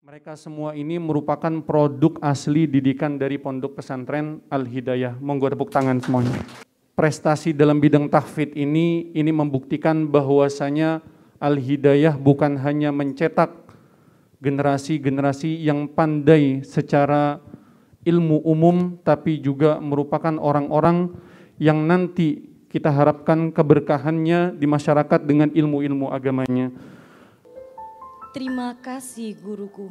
Mereka semua ini merupakan produk asli didikan dari Pondok Pesantren Al-Hidayah. Monggo tepuk tangan semuanya. Prestasi dalam bidang tahfidz ini membuktikan bahwasanya Al-Hidayah bukan hanya mencetak generasi-generasi yang pandai secara ilmu umum, tapi juga merupakan orang-orang yang nanti kita harapkan keberkahannya di masyarakat dengan ilmu-ilmu agamanya. Terima kasih guruku.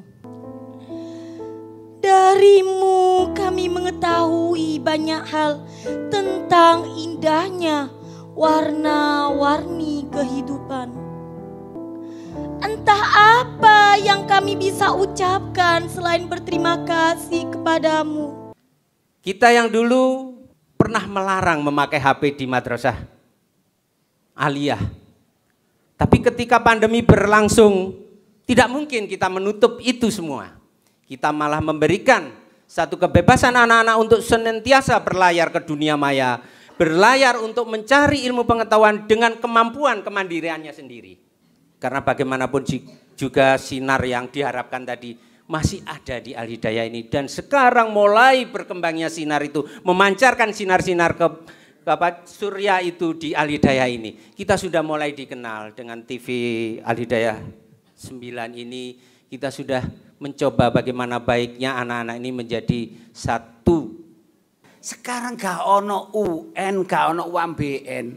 Darimu kami mengetahui banyak hal tentang indahnya warna-warni kehidupan. Entah apa yang kami bisa ucapkan selain berterima kasih kepadamu. Kita yang dulu pernah melarang memakai HP di madrasah aliyah. Tapi ketika pandemi berlangsung, tidak mungkin kita menutup itu semua. Kita malah memberikan satu kebebasan anak-anak untuk senantiasa berlayar ke dunia maya, berlayar untuk mencari ilmu pengetahuan dengan kemampuan kemandiriannya sendiri. Karena bagaimanapun juga sinar yang diharapkan tadi masih ada di Al-Hidayah ini, dan sekarang mulai berkembangnya sinar itu, memancarkan sinar-sinar ke surya itu di Al-Hidayah ini. Kita sudah mulai dikenal dengan TV Al-Hidayah 9 ini. Kita sudah mencoba bagaimana baiknya anak-anak ini menjadi satu. Sekarang gak ono UN, gak ono UMBN.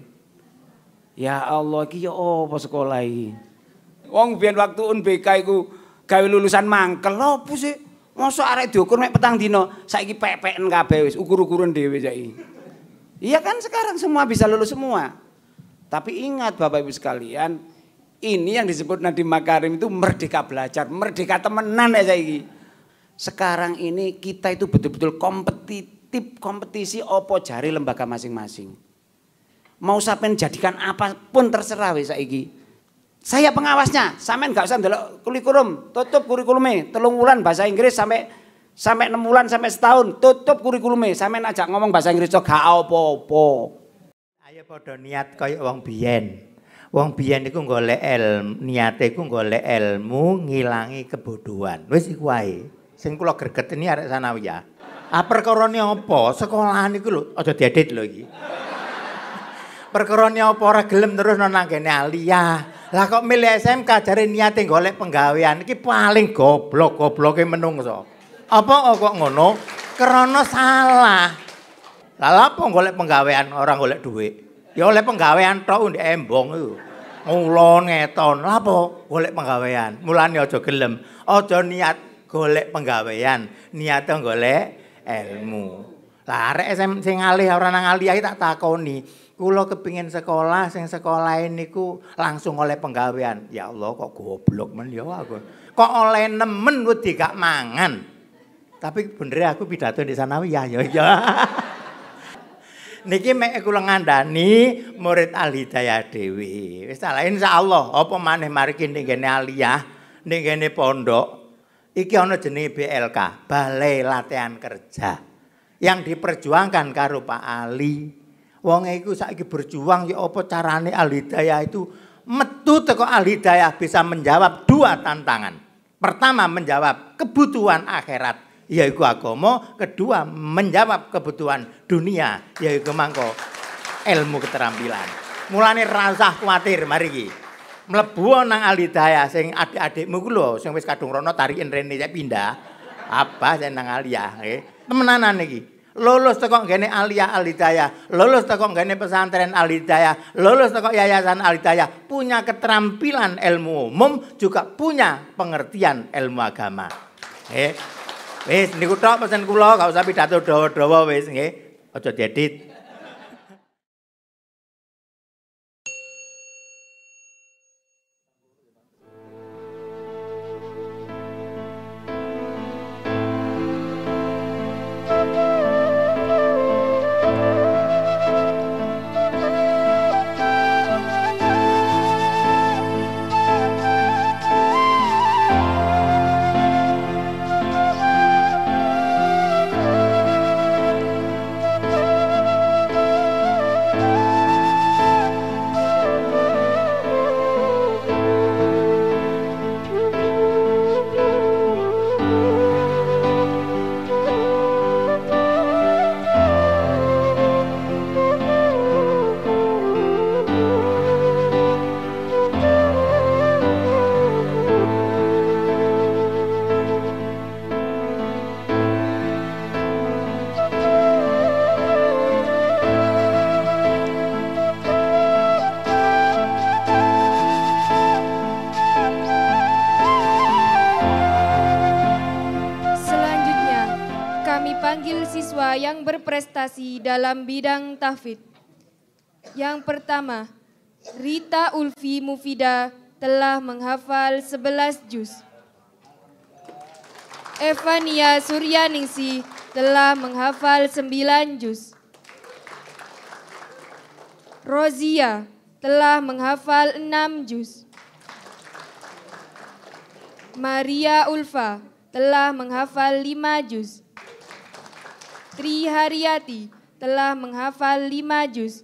Ya Allah, iki ya apa sekolah iki? Wong biyen waktu UNBK iku gawe lulusan mangkel opo sih? Mosok arek diukur mek petang dino, saiki pepeken kabeh wis ukur-ukuran dhewe saiki. Iya kan sekarang semua bisa lulus semua. Tapi ingat Bapak Ibu sekalian, ini yang disebut Nadiem Makarim itu merdeka belajar, merdeka temenan ya saiki. Sekarang ini kita itu betul-betul kompetisi opo jari lembaga masing-masing. Mau sampean jadikan apapun terserah wis saiki. Saya pengawasnya, sampean gak usah ndelok kurikulum, tutup kurikulumnya, 3 bulan bahasa Inggris sampai 6 bulan sampai setahun, tutup kurikulumnya, sampean ajak ngomong bahasa Inggris kok gak apa-apa. Ayo padha niat kaya wong biyen. Wong biyen iku golek ilmu, niate iku golek ilmu ngilangi kebodohan. Wis iku wae. Sing kula gregeteni arek sanawiyah. Perkarane apa? Sekolahan iku lho, aja diedit lho iki. Perkarane apa ora gelem terus nang ngene aliyah. Lah kok milih SMK jare niate golek penggawean iki paling goblok-gobloke menungso. Apa kok ngono? Krana salah. Lah apa golek penggawean ora golek dhuwit? Ya oleh penggawean tok ndek embong iku. Ngulon ngeton. Lah apa golek penggawean? Mulane aja gelem. Aja niat golek penggawean, niate golek ilmu. Lah arek sing alih ora nang aliyah tak takoni. Kula kepingin sekolah, sing sekolah niku langsung oleh penggawean. Ya Allah kok goblok men ya aku. Kok oleh nemen wedi gak mangan. Tapi bener aku pidato di sanawiyah ya. Niki mek kula ngandani murid Al-Hidayah dhewe. Wis ta insyaallah apa maneh mariki ning ngene aliyah, ning ngene pondok. Iki ana jenenge BLK, Balai Latihan Kerja. Yang diperjuangkan karo Pak Ali. Wong iku saiki berjuang ya apa carane Al-Hidayah itu metu teko Al-Hidayah bisa menjawab 2 tantangan. Pertama menjawab kebutuhan akhirat, yaitu agama. Kedua menjawab kebutuhan dunia, yaitu mangko ilmu keterampilan. Mulane ra usah kuwatir mari iki. Mlebu nang Al-Hidayah sing adik-adikmu ku lho sing wis kadung rono tarikin rene cek pindah. Apa sing nang aliyah nggih. Temenanan iki. Lulus teko ngene aliyah Al-Hidayah, lulus teko ngene pesantren Al-Hidayah, lulus teko yayasan Al-Hidayah, punya keterampilan ilmu umum, juga punya pengertian ilmu agama. Wis niku tok pesen kula, gak usah pidato dawa-dawa wis nggih. Aja diedit. memanggil siswa yang berprestasi dalam bidang tahfidz. Yang pertama, Rita Ulfi Mufida telah menghafal 11 juz. Evania Suryaningsi telah menghafal 9 juz. Rozia telah menghafal 6 juz. Maria Ulfa telah menghafal 5 juz. Tri Haryati telah menghafal 5 juz.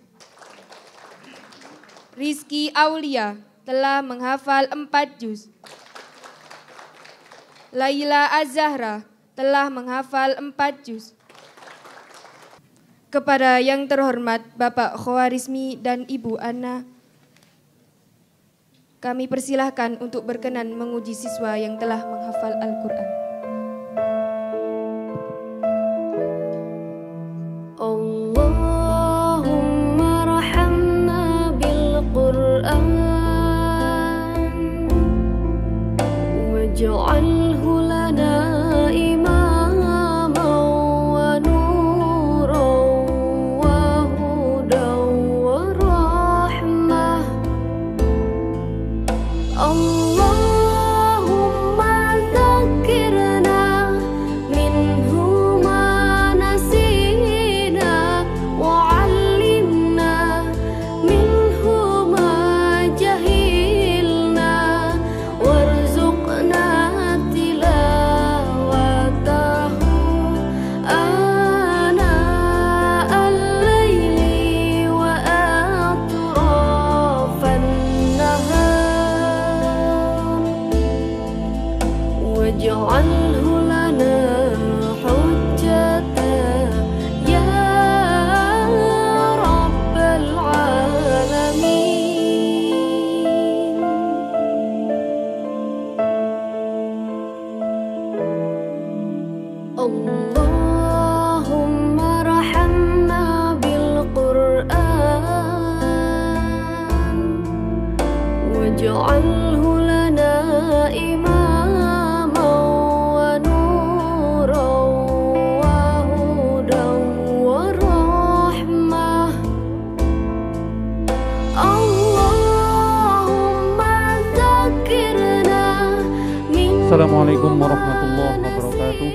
Rizky Aulia telah menghafal 4 juz. Laila Azahra telah menghafal 4 juz. Kepada yang terhormat Bapak Khawarizmi dan Ibu Ana, kami persilahkan untuk berkenan menguji siswa yang telah menghafal Al-Quran. Allahumma rahamna bil Quran waj'alhu lana imaman wa nuran wa hudan wa rahmah. Allahumma dzakirna minhu ma nasina wa 'allimna minhu ma jahilna warzuqna tilawatahu ana al-laili wa atrafan nahar waj'alhu lana hujjatan ya rabbal alamin. Allahumma rahamna bil Quran waj'alhu lana imaman wa nuran wa hudan wa rahmah. Allahumma dzakirna min Assalamualaikum warahmatullahi wabarakatuh.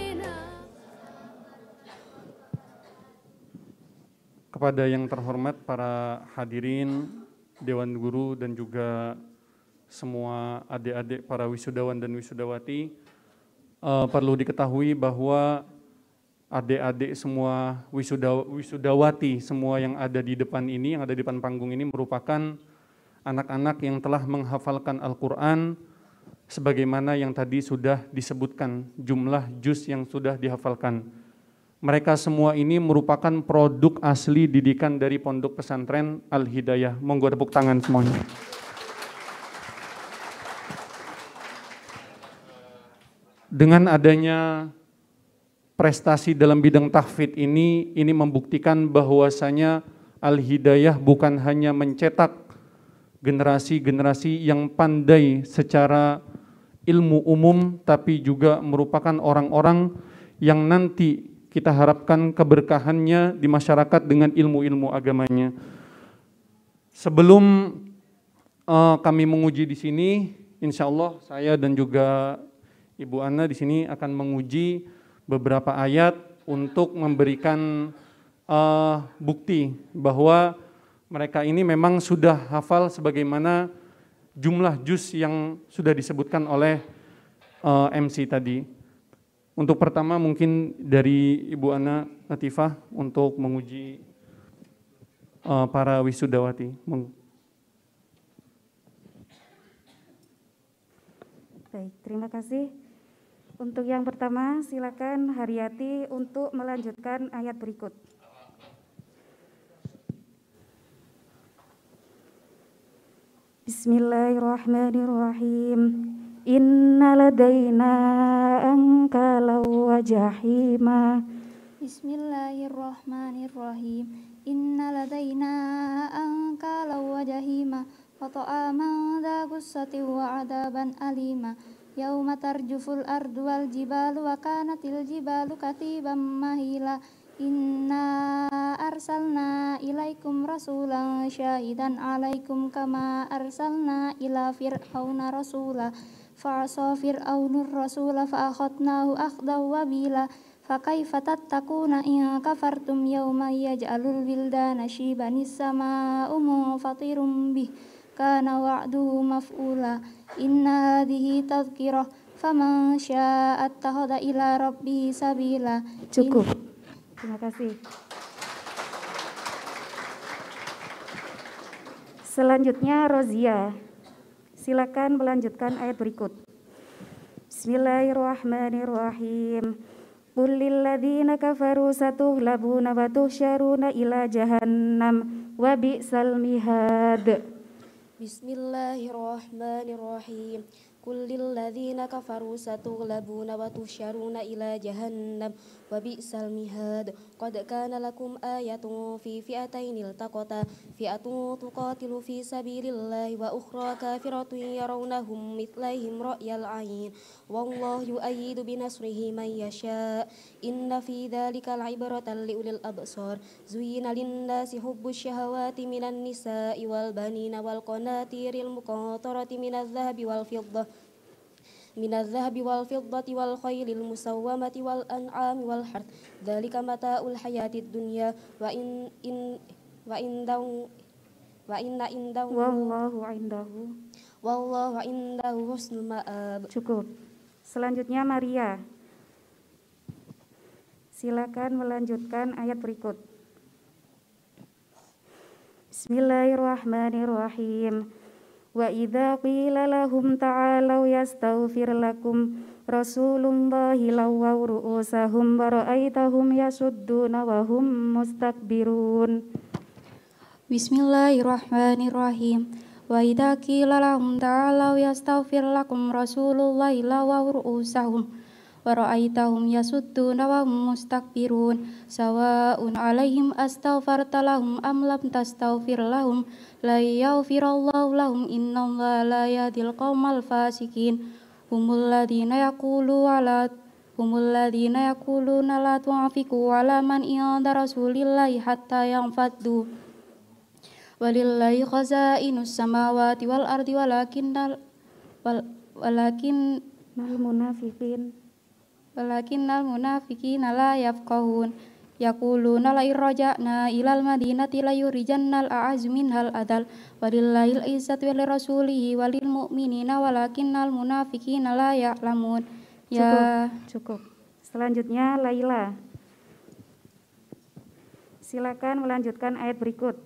Kepada yang terhormat para hadirin, Dewan Guru dan juga semua adik-adik para wisudawan dan wisudawati, perlu diketahui bahwa adik-adik semua wisudawati semua yang ada di depan ini, yang ada di depan panggung ini merupakan anak-anak yang telah menghafalkan Al-Quran sebagaimana yang tadi sudah disebutkan jumlah juz yang sudah dihafalkan. Mereka semua ini merupakan produk asli didikan dari Pondok Pesantren Al-Hidayah. Monggo tepuk tangan semuanya. Dengan adanya prestasi dalam bidang tahfidz ini membuktikan bahwasanya Al-Hidayah bukan hanya mencetak generasi-generasi yang pandai secara ilmu umum, tapi juga merupakan orang-orang yang nanti kita harapkan keberkahannya di masyarakat dengan ilmu-ilmu agamanya. Sebelum kami menguji di sini, insya Allah saya dan juga Ibu Ana di sini akan menguji beberapa ayat untuk memberikan bukti bahwa mereka ini memang sudah hafal sebagaimana jumlah juz yang sudah disebutkan oleh MC tadi. Untuk pertama mungkin dari Ibu Ana Latifah untuk menguji para wisudawati. Baik, terima kasih. Untuk yang pertama silakan Haryati untuk melanjutkan ayat berikut. Bismillahirrahmanirrahim. Inna ladaina ankalan wa jahima. Bismillahirrahmanirrahim. Inna ladaina ankalan wa jahima wa ta'aman dha gussati wa adaban alima Yauma tarjuful ardu wal jibalu wa kanatil jibalu katiban mahila. Inna arsalna ilaikum rasulan syahidan alaikum kama arsalna ila fir'auna rasula. Fa'asa fir'aunur rasula fa'akhadnahu akhdahu wabila. Fakaifa tattaquna in kafartum yawma yaj'alul wildana shibanis sama'u munfatirum bih. Kana wa'duhu maf'ula. Inna hadhihi tadhkirah faman syaa'a attakhadha ila rabbihi sabila. Cukup. Terima kasih. Selanjutnya Rozia. Silakan melanjutkan ayat berikut. Bismillahirrahmanirrahim. Qul lil ladzina kafaru satughlabuna wa tuhsyaruna ila jahannam wa bi'sal mihad. Bismillahirrahmanirrahim. Qul lil ladzina kafaru satughlabuna wa tuhsyaruna ila jahannam wa bi'sal mihad. Qad kana lakum ayatun fi fi'ataini iltaqata fi'atun tuqatilu fi sabilillahi wa ukhra kafiratun yarawnahum mithlaihim ra'yal 'ain wallahu yu'ayyidu binasrihi man yasha. Inna fi dzalika la'ibratan liulil absar. Zuyyina lin-nasi hubbus syahawati minan nisa'i wal banina wal qanatiril muqantarati minadh-dhahabi wal fiddah wal khaylil musawwamati wal an'ami wal harth. Dzalika mata'ul hayatid dunya wa inna indahu wallahu indahu husnul ma'ab. Cukup. Selanjutnya Maria. Silakan melanjutkan ayat berikut. Bismillahirrahmanirrahim. Wa idza qila lahum ta'alau yastaghfir lakum rasulullahi lawaw ru'usahum wa ra'aitahum yasudduna wa hum mustakbirun. Bismillahirrahmanirrahim. Wa idza qila lahum ta'alau yastaghfir lakum rasulullahi lawaw ru'usahum wa ra'aitahum yasudduna wa hum mustakbirun. Sawa'un 'alaihim astaghfarta lahum am lam tastaghfir lahum la yaghfirallahu lahum innallaha la yahdil qaumal fasikin. Humul ladzina yaquluna la tunfiqu 'ala man inda rasulillahi hatta yanfaddu. Walillahi khaza'inus samawati wal ardi walakinnal munafiqina la yafqahun. Yaquluna la irja'na ilal madinati la yurijannal a'azzu minhal adal. Walillahil izzatu wa lirasulihi walil mu'minina walakinnal munafiqina la ya'lamun. Cukup. Selanjutnya Laila. Silakan melanjutkan ayat berikut.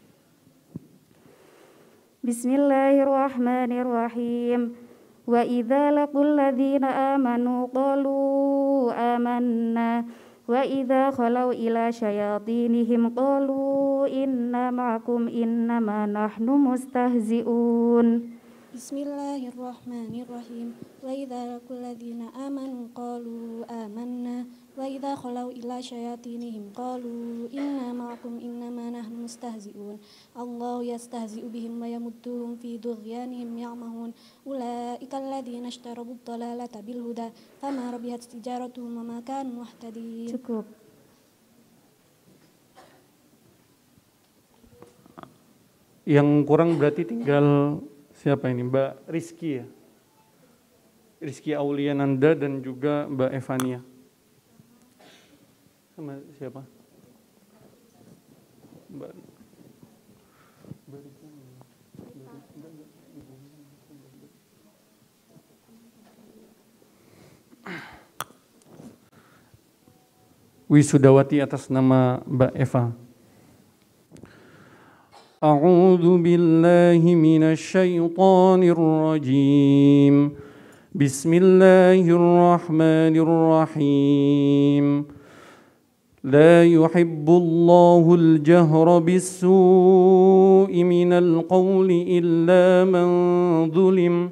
Bismillahirrahmanirrahim. Wa idza laqul ladzina amanu qalu amanna wa idza khalau ila syayatinihim qalu inna ma'akum innama nahnu mustahzi'un. Bismillahirrahmanirrahim. Wa idza laqul ladzina amanu qalu amanna wa idza khalau ila syayatinihim qalu inna ma'akum innama nahnu mustahzi'un. Allahu yastahzi'u bihim wa yamudduhum fi tughyanihim ya'mahun. Ulaika alladzina ishtaraw ad-dalalata bil huda fama rabihat tijaratuhum wa ma kanu muhtadin. Cukup. Yang kurang berarti tinggal siapa ini? Mbak Rizky ya? Rizky Auliananda dan juga Mbak Evania. Sama siapa? Mbak Wisudawati atas nama Mbak Eva. A'udzu billahi minasy syaithanir rajim. Bismillahirrahmanirrahim. La yuhibbullahu al-jahra bis-su'i minal qawli illa man zulim.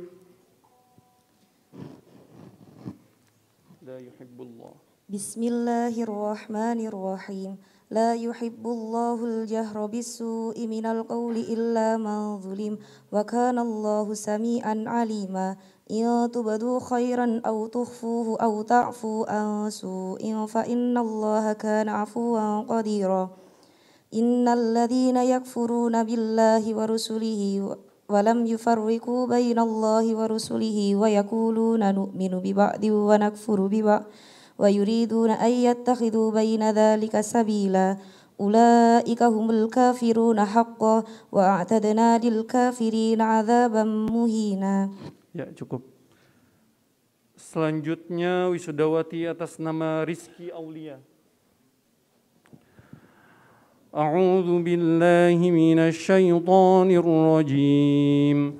La yuhibbullah. Bismillahirrahmanirrahim. La yuhibbullahu al-jahra bis-su'i minal qawli illa man zulim wa kana Allahu sami'an 'alima. إن تبدوا خيرا أو تخفوه أو تعفوا عن سوء فإن الله كان عفوا قديرا إن الذين يكفرون بالله ورسله ولم يفرقوا بين الله ورسله ويقولون نؤمن ببعض ونكفر ببعض ويريدون أن يتخذوا بين ذلك سبيلا أولئك هم الكافرون حقا وأعتدنا للكافرين عذابا مهينا. Ya, cukup. Selanjutnya wisudawati atas nama Rizki Aulia. A'udzu billahi minasy syaithanir rajim.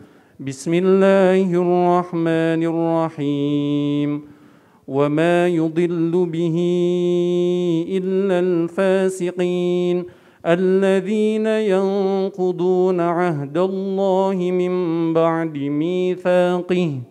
Bismillahirrahmanirrahim. Wa ma yudillu bihi illa al-fasiqin alladzina yanquduna 'ahdallahi min ba'di mitsaqih.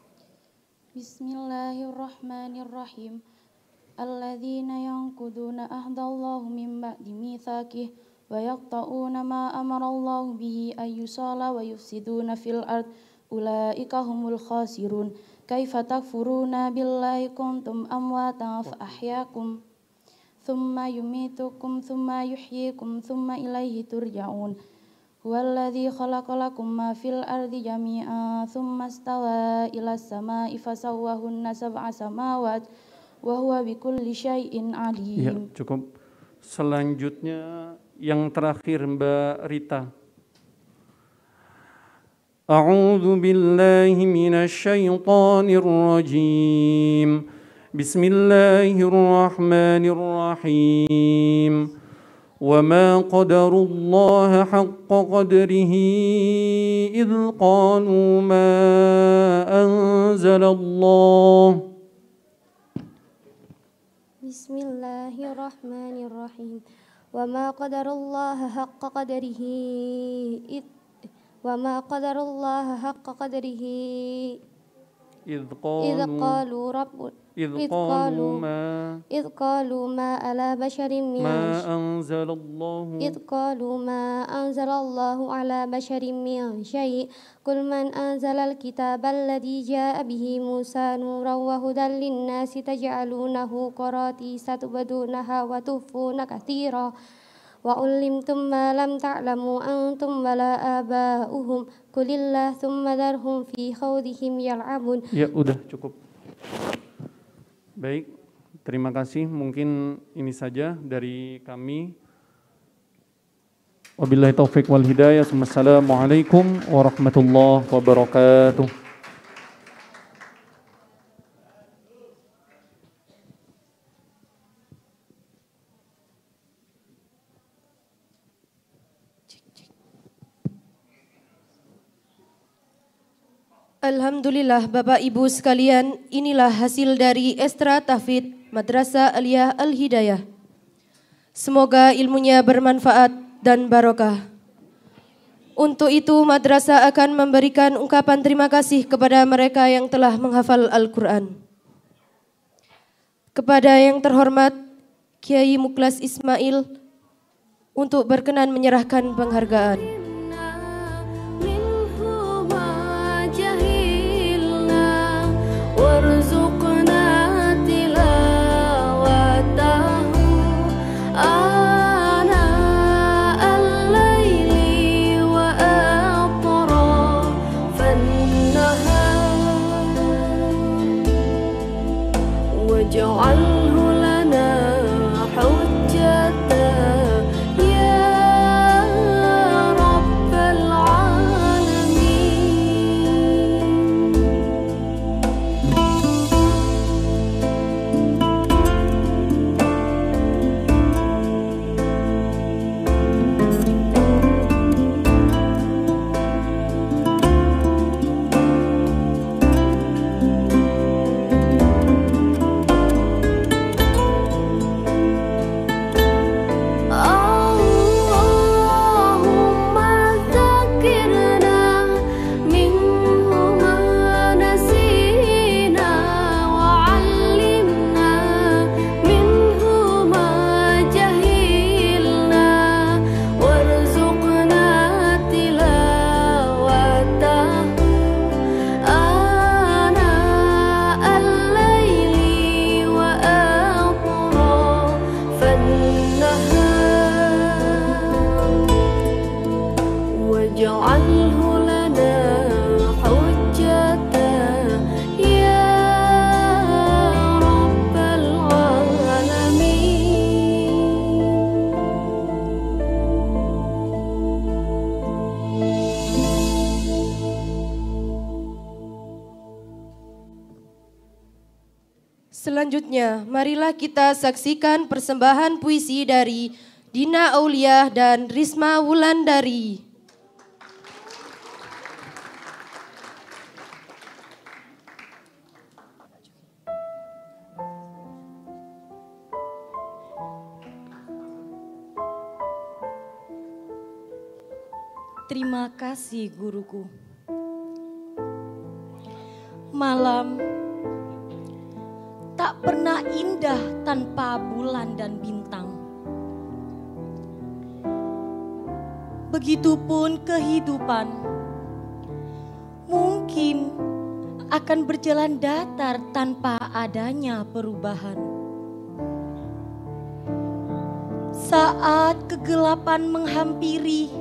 Bismillahirrahmanirrahim. Alladzina yanquduna ahdallahi min ba'di mitsaqih wa yaqta'una ma amarallahu bihi ayyusala wa yufsiduna fil ard ulaika humul khasirun. Kaifa takfuruna billahi kuntum amwatan fa ahyaakum thumma yumitukum thumma yuhyikum thumma ilaihi turja'un. Huwallazi khalaqalakum ma fil ardi jami'an thumma istawa ilas samaa'i fasawwahunna sab'a samawat wa huwa bikulli syai'in alim. Ya, cukup. Selanjutnya yang terakhir Mbak Rita. A'udzu billahi minasy syaithanir rajim. Bismillahirrahmanirrahim. Wa ma qadarullaha haqqa qadrihi idh qalu ma anzalallah. Bismillahirrahmanirrahim. Wa ma qadarullaha haqqa qadrihi إذ قالوا ما على بشر من إذ قالوا ما أنزل الله على بشر من شيء قل من أنزل الكتاب الذي جاء به موسى نورا وهدى للناس تجعلونه قراطيس تبدونها وتخفون كثيرا وعلمتم ما لم تعلموا أنتم ولا آباؤهم قل الله ثم ذرهم في خوضهم يلعبون. Ya, udah cukup. Baik, terima kasih. Mungkin ini saja dari kami. Wabillahi taufiq wal hidayah. Wassalamualaikum warahmatullahi wabarakatuh. Alhamdulillah Bapak Ibu sekalian, inilah hasil dari Ekstra Tahfidz Madrasah Aliyah Al-Hidayah. Semoga ilmunya bermanfaat dan barokah. Untuk itu madrasah akan memberikan ungkapan terima kasih kepada mereka yang telah menghafal Al-Quran. Kepada yang terhormat Kiai Muklas Ismail untuk berkenan menyerahkan penghargaan. Selanjutnya, marilah kita saksikan persembahan puisi dari Dina Auliah dan Risma Wulandari. Terima kasih guruku. Malam tak pernah indah tanpa bulan dan bintang. Begitupun kehidupan mungkin akan berjalan datar tanpa adanya perubahan. Saat kegelapan menghampiri,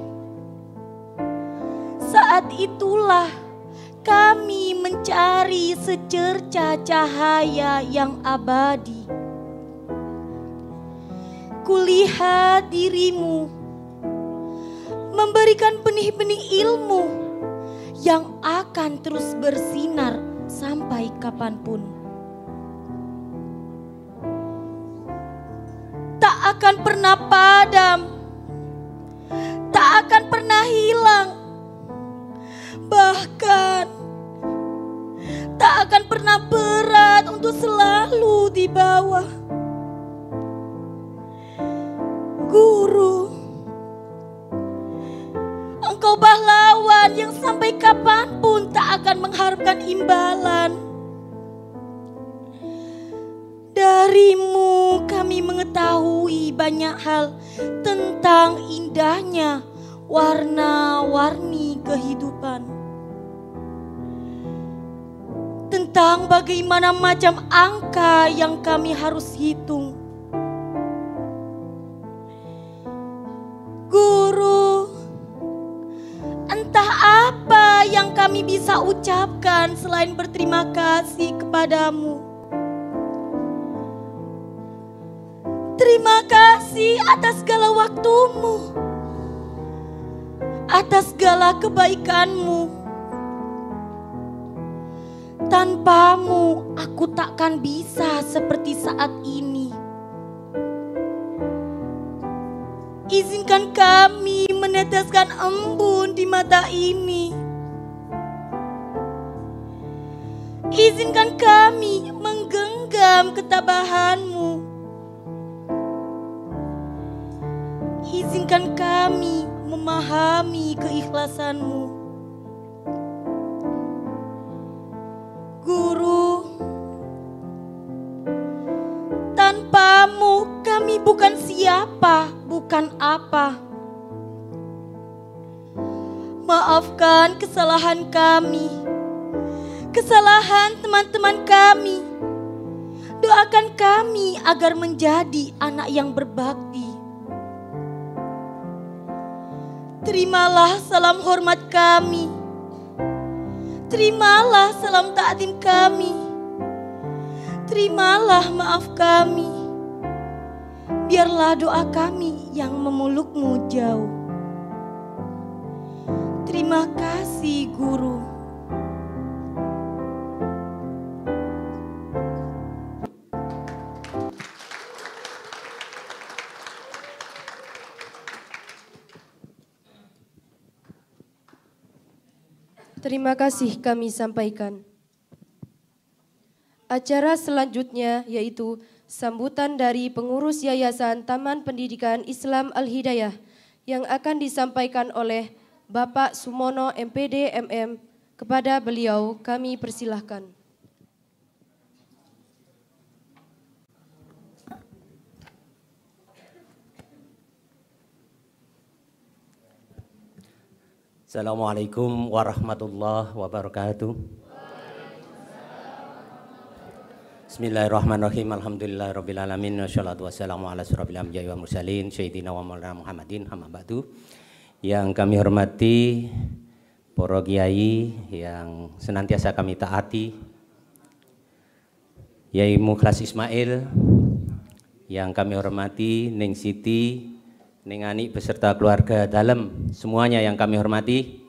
saat itulah kami mencari secerca cahaya yang abadi. Kulihat dirimu memberikan benih-benih ilmu yang akan terus bersinar sampai kapanpun. Tak akan pernah padam, tak akan pernah hilang. Bahkan tak akan pernah berat untuk selalu di bawah. Guru, engkau pahlawan yang sampai kapanpun tak akan mengharapkan imbalan. Darimu kami mengetahui banyak hal tentang indahnya warna-warni kehidupan. Tentang bagaimana macam angka yang kami harus hitung. Guru, entah apa yang kami bisa ucapkan selain berterima kasih kepadamu. Terima kasih atas segala waktumu, atas segala kebaikanmu. Tanpamu aku takkan bisa seperti saat ini. Izinkan kami meneteskan embun di mata ini. Izinkan kami menggenggam ketabahanmu. Izinkan kami memahami keikhlasanmu. Guru, tanpamu kami bukan siapa, bukan apa. Maafkan kesalahan kami, kesalahan teman-teman kami. Doakan kami agar menjadi anak yang berbakti. Terimalah salam hormat kami. Terimalah salam takdim kami. Terimalah maaf kami. Biarlah doa kami yang memelukmu jauh. Terima kasih guru. Terima kasih kami sampaikan. Acara selanjutnya yaitu sambutan dari pengurus Yayasan Taman Pendidikan Islam Al-Hidayah yang akan disampaikan oleh Bapak Sumono MPD MM. Kepada beliau kami persilahkan. Assalamualaikum warahmatullahi wabarakatuh. Bismillahirrahmanirrahim. Alhamdulillahirabbil alamin wassalatu wassalamu ala asyrofil anbiya'i wal mursalin sayyidina wa maulana Muhammadin amma ba'du. Yang kami hormati para kiai yang senantiasa kami taati, Yai Mukhlas Ismail, yang kami hormati Ning Siti, Ning Ani beserta keluarga dalam semuanya yang kami hormati,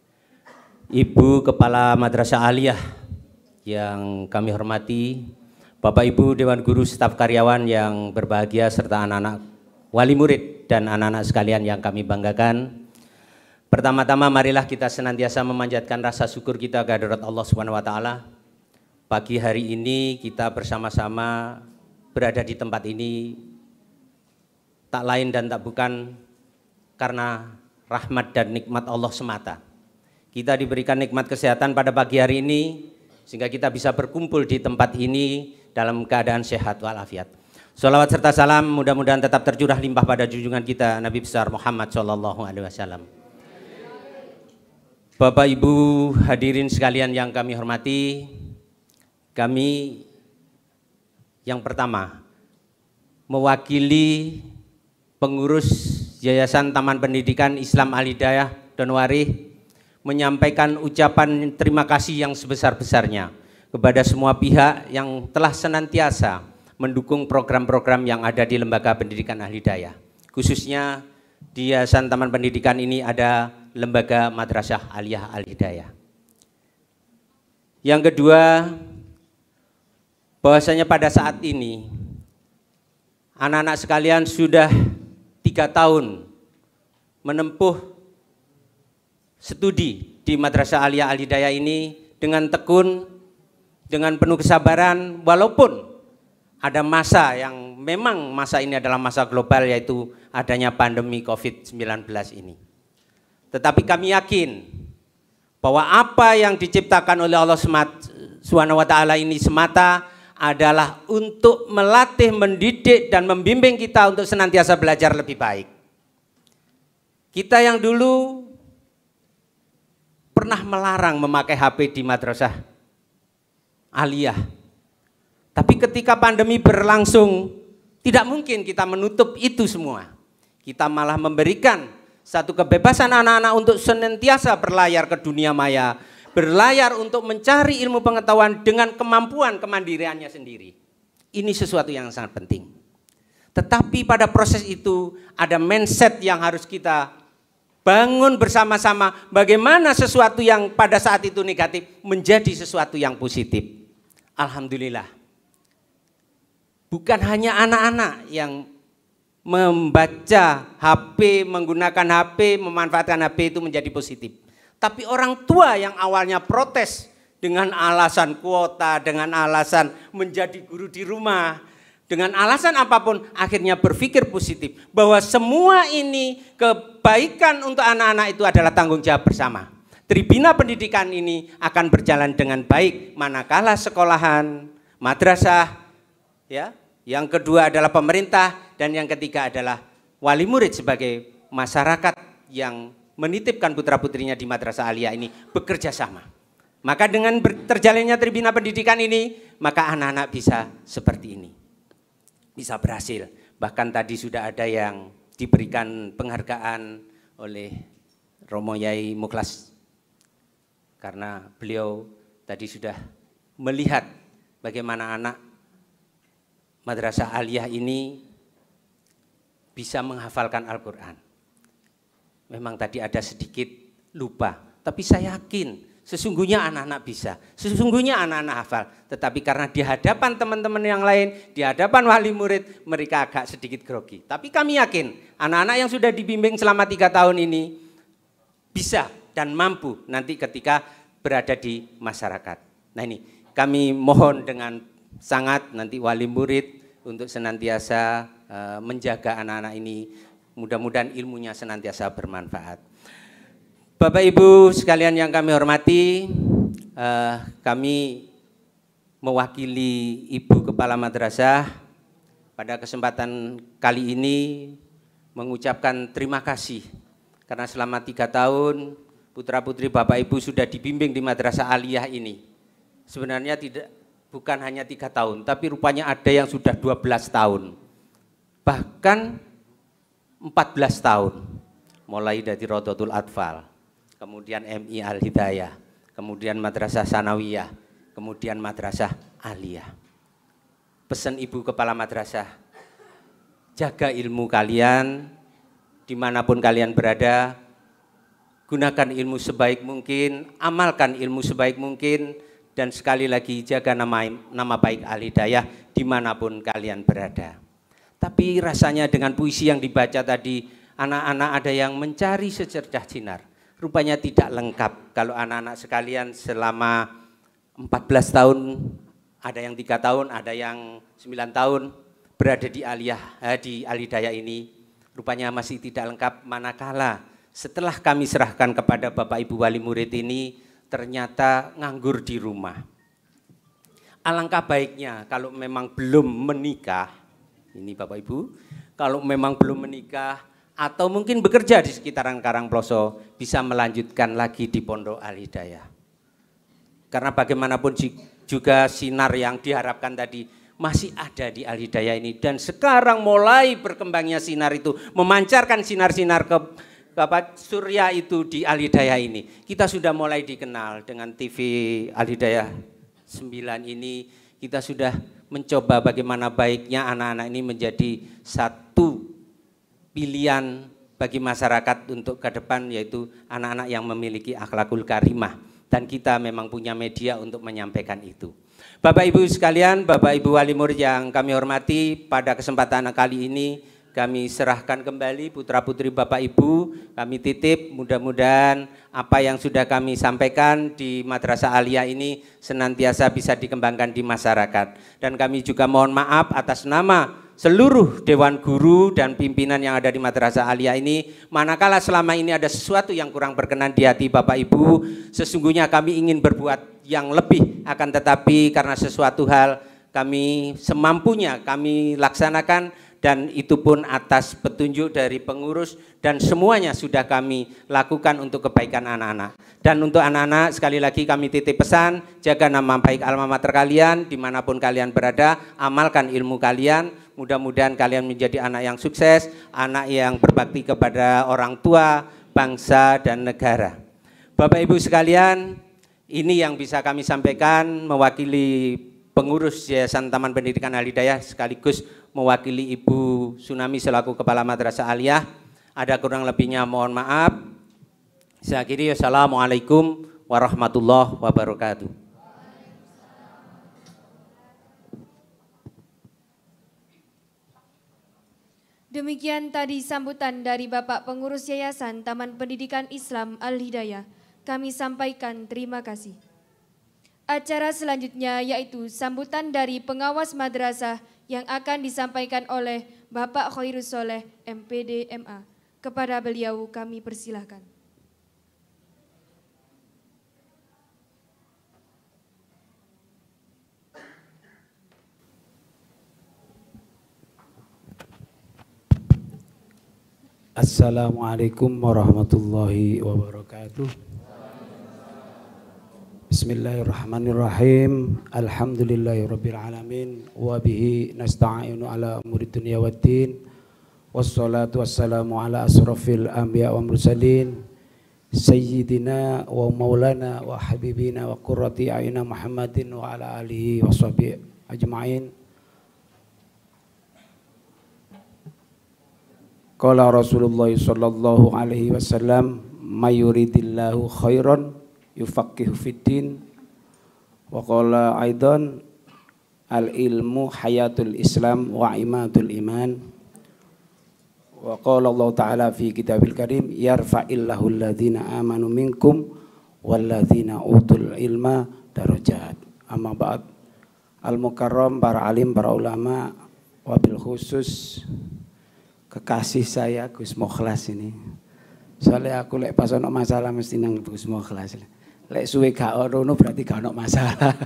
Ibu Kepala Madrasah Aliyah yang kami hormati, Bapak Ibu Dewan Guru, staf karyawan yang berbahagia, serta anak-anak wali murid dan anak-anak sekalian yang kami banggakan. Pertama-tama marilah kita senantiasa memanjatkan rasa syukur kita kehadirat Allah Subhanahu wa taala. Pagi hari ini kita bersama-sama berada di tempat ini tak lain dan tak bukan karena rahmat dan nikmat Allah semata. Kita diberikan nikmat kesehatan pada pagi hari ini sehingga kita bisa berkumpul di tempat ini dalam keadaan sehat walafiat. Sholawat serta salam mudah-mudahan tetap tercurah limpah pada junjungan kita Nabi besar Muhammad SAW. Bapak Ibu hadirin sekalian yang kami hormati, kami yang pertama mewakili pengurus Yayasan Taman Pendidikan Islam Al-Hidayah Donowari menyampaikan ucapan terima kasih yang sebesar-besarnya kepada semua pihak yang telah senantiasa mendukung program-program yang ada di Lembaga Pendidikan Al-Hidayah. Khususnya di Yayasan Taman Pendidikan ini ada Lembaga Madrasah Aliyah Al-Hidayah. Yang kedua, bahwasanya pada saat ini anak-anak sekalian sudah 3 tahun menempuh studi di Madrasah Aliyah Al-Hidayah ini dengan tekun, dengan penuh kesabaran, walaupun ada masa yang memang masa ini adalah masa global, yaitu adanya pandemi COVID-19 ini. Tetapi kami yakin bahwa apa yang diciptakan oleh Allah Subhanahu wa taala ini semata adalah untuk melatih, mendidik dan membimbing kita untuk senantiasa belajar lebih baik. Kita yang dulu pernah melarang memakai HP di madrasah aliyah. Tapi ketika pandemi berlangsung, tidak mungkin kita menutup itu semua. Kita malah memberikan satu kebebasan anak-anak untuk senantiasa berlayar ke dunia maya, berlayar untuk mencari ilmu pengetahuan dengan kemampuan kemandiriannya sendiri. Ini sesuatu yang sangat penting. Tetapi pada proses itu ada mindset yang harus kita bangun bersama-sama, bagaimana sesuatu yang pada saat itu negatif menjadi sesuatu yang positif. Alhamdulillah, bukan hanya anak-anak yang membaca HP, menggunakan HP, memanfaatkan HP itu menjadi positif. Tapi orang tua yang awalnya protes dengan alasan kuota, dengan alasan menjadi guru di rumah, dengan alasan apapun, akhirnya berpikir positif bahwa semua ini kebaikan untuk anak-anak itu adalah tanggung jawab bersama. Tribina pendidikan ini akan berjalan dengan baik manakala sekolahan, madrasah, ya. Yang kedua adalah pemerintah dan yang ketiga adalah wali murid sebagai masyarakat yang menitipkan putra-putrinya di madrasah aliyah ini bekerja sama. Maka dengan terjalannya tribina pendidikan ini, maka anak-anak bisa seperti ini. Bisa berhasil. Bahkan tadi sudah ada yang diberikan penghargaan oleh Romo Yai Mukhlas. Karena beliau tadi sudah melihat bagaimana anak madrasah aliyah ini bisa menghafalkan Al-Quran. Memang tadi ada sedikit lupa, tapi saya yakin sesungguhnya anak-anak bisa, sesungguhnya anak-anak hafal. Tetapi karena di hadapan teman-teman yang lain, di hadapan wali murid, mereka agak sedikit grogi. Tapi kami yakin anak-anak yang sudah dibimbing selama 3 tahun ini bisa dan mampu nanti ketika berada di masyarakat. Nah ini kami mohon dengan sangat nanti wali murid untuk senantiasa menjaga anak-anak ini, mudah-mudahan ilmunya senantiasa bermanfaat. Bapak Ibu sekalian yang kami hormati, kami mewakili Ibu Kepala Madrasah pada kesempatan kali ini mengucapkan terima kasih karena selama 3 tahun putra-putri Bapak Ibu sudah dibimbing di Madrasah Aliyah ini. Sebenarnya bukan hanya 3 tahun, tapi rupanya ada yang sudah 12 tahun, bahkan 14 tahun, mulai dari Rodotul Atfal, kemudian MI Al-Hidayah, kemudian Madrasah Sanawiyah, kemudian Madrasah Aliyah. Pesan Ibu Kepala Madrasah, jaga ilmu kalian, dimanapun kalian berada, gunakan ilmu sebaik mungkin, amalkan ilmu sebaik mungkin, dan sekali lagi jaga nama baik Al-Hidayah dimanapun kalian berada. Tapi rasanya dengan puisi yang dibaca tadi, anak-anak ada yang mencari secercah sinar. Rupanya tidak lengkap kalau anak-anak sekalian selama 14 tahun, ada yang 3 tahun, ada yang 9 tahun berada di Al-Hidayah ini. Rupanya masih tidak lengkap manakala setelah kami serahkan kepada Bapak Ibu Wali Murid ini ternyata nganggur di rumah. Alangkah baiknya kalau memang belum menikah, ini Bapak Ibu, kalau memang belum menikah atau mungkin bekerja di sekitaran Karangploso bisa melanjutkan lagi di Pondok Al-Hidayah. Karena bagaimanapun juga sinar yang diharapkan tadi masih ada di Al-Hidayah ini, dan sekarang mulai berkembangnya sinar itu, memancarkan sinar-sinar ke surya itu di Al-Hidayah ini. Kita sudah mulai dikenal dengan TV Al-Hidayah 9 ini, kita sudah mencoba bagaimana baiknya anak-anak ini menjadi satu pilihan bagi masyarakat untuk ke depan, yaitu anak-anak yang memiliki akhlakul karimah, dan kita memang punya media untuk menyampaikan itu. Bapak Ibu sekalian, Bapak Ibu Wali Murid yang kami hormati, pada kesempatan kali ini kami serahkan kembali putra-putri Bapak Ibu, kami titip mudah-mudahan apa yang sudah kami sampaikan di Madrasah Aliyah ini senantiasa bisa dikembangkan di masyarakat. Dan kami juga mohon maaf atas nama seluruh Dewan Guru dan pimpinan yang ada di Madrasah Aliyah ini, manakala selama ini ada sesuatu yang kurang berkenan di hati Bapak Ibu, sesungguhnya kami ingin berbuat yang lebih, akan tetapi karena sesuatu hal kami semampunya kami laksanakan, dan itu pun atas petunjuk dari pengurus, dan semuanya sudah kami lakukan untuk kebaikan anak-anak. Dan untuk anak-anak sekali lagi kami titip pesan, jaga nama baik alma mater kalian dimanapun kalian berada, amalkan ilmu kalian, mudah-mudahan kalian menjadi anak yang sukses, anak yang berbakti kepada orang tua, bangsa dan negara. Bapak Ibu sekalian, ini yang bisa kami sampaikan mewakili pengurus Yayasan Taman Pendidikan Al-Hidayah, sekaligus mewakili Ibu Tsunami selaku Kepala Madrasah Aliyah. Ada kurang lebihnya mohon maaf. Saya akhiri, assalamualaikum warahmatullahi wabarakatuh. Demikian tadi sambutan dari Bapak Pengurus Yayasan Taman Pendidikan Islam Al-Hidayah. Kami sampaikan terima kasih. Acara selanjutnya yaitu sambutan dari pengawas madrasah yang akan disampaikan oleh Bapak Khairus Soleh MPD MA. Kepada beliau kami persilahkan. Assalamualaikum warahmatullahi wabarakatuh. Bismillahirrahmanirrahim. Alhamdulillahirabbil alamin wa bihi nasta'inu ala umuri dunya waddin. Wassalatu wassalamu ala asrafil anbiya wa mursalin sayyidina wa maulana wa habibina wa qurrati a'yunina Muhammadin wa ala alihi wa sahbihi ajma'in. Qala Rasulullah sallallahu alaihi wasallam, mayuridillahu khairan yufaqihu fiddin. Wa qala aidan al ilmu hayatul islam wa imadul iman. Wa qala Allah ta'ala fi kitabil karim, yarfa'illahu alladhina amanu minkum walladhina utul ilma darajat. Amma ba'd. Al mukarram, para alim, para ulama, wabil khusus kekasih saya Gus Mukhlas ini. Soalnya aku lek pas ono masalah mesti nang Gus Mukhlas. Lek suwe gak ono berarti gak ono masalah.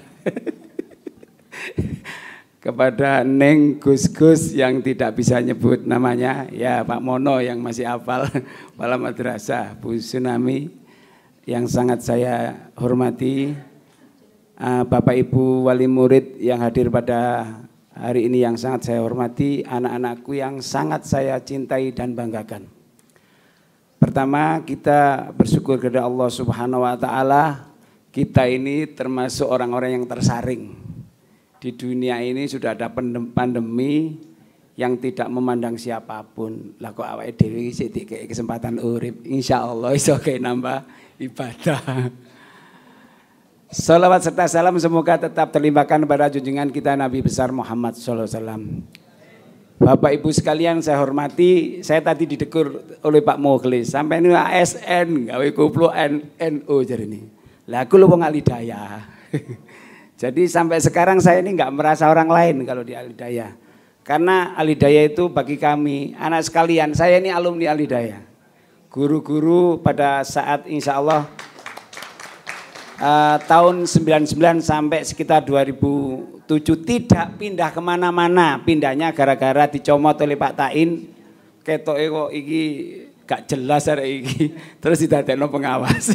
Kepada Neng Gus-Gus yang tidak bisa nyebut namanya, ya Pak Mono yang masih hafal, Kepala Madrasah, Bu Tsunami yang sangat saya hormati, Bapak Ibu Wali Murid yang hadir pada hari ini yang sangat saya hormati, anak-anakku yang sangat saya cintai dan banggakan. Pertama, kita bersyukur kepada Allah Subhanahu wa taala, kita ini termasuk orang-orang yang tersaring. Di dunia ini sudah ada pandemi yang tidak memandang siapapun. Lah kok awake dhewe iki dikek kesempatan urip, insyaallah iso nambah ibadah. Salawat serta salam semoga tetap terlimpahkan pada junjungan kita Nabi besar Muhammad SAW. Bapak Ibu sekalian saya hormati, saya tadi ditegur oleh Pak Mukhlis, sampai ini ASN, gawe koplo NU jadi ini. Lah aku lu wong Alhidayah. Jadi sampai sekarang saya ini nggak merasa orang lain kalau di Alhidayah. Karena Alhidayah itu bagi kami, anak sekalian, saya ini alumni Alhidayah. Guru-guru pada saat insya Allah tahun 99 sampai sekitar 2007 tidak pindah kemana-mana, pindahnya gara-gara dicomot oleh Pak Tain, ketoke kok iki gak jelas ada iki, terus didadekno pengawas.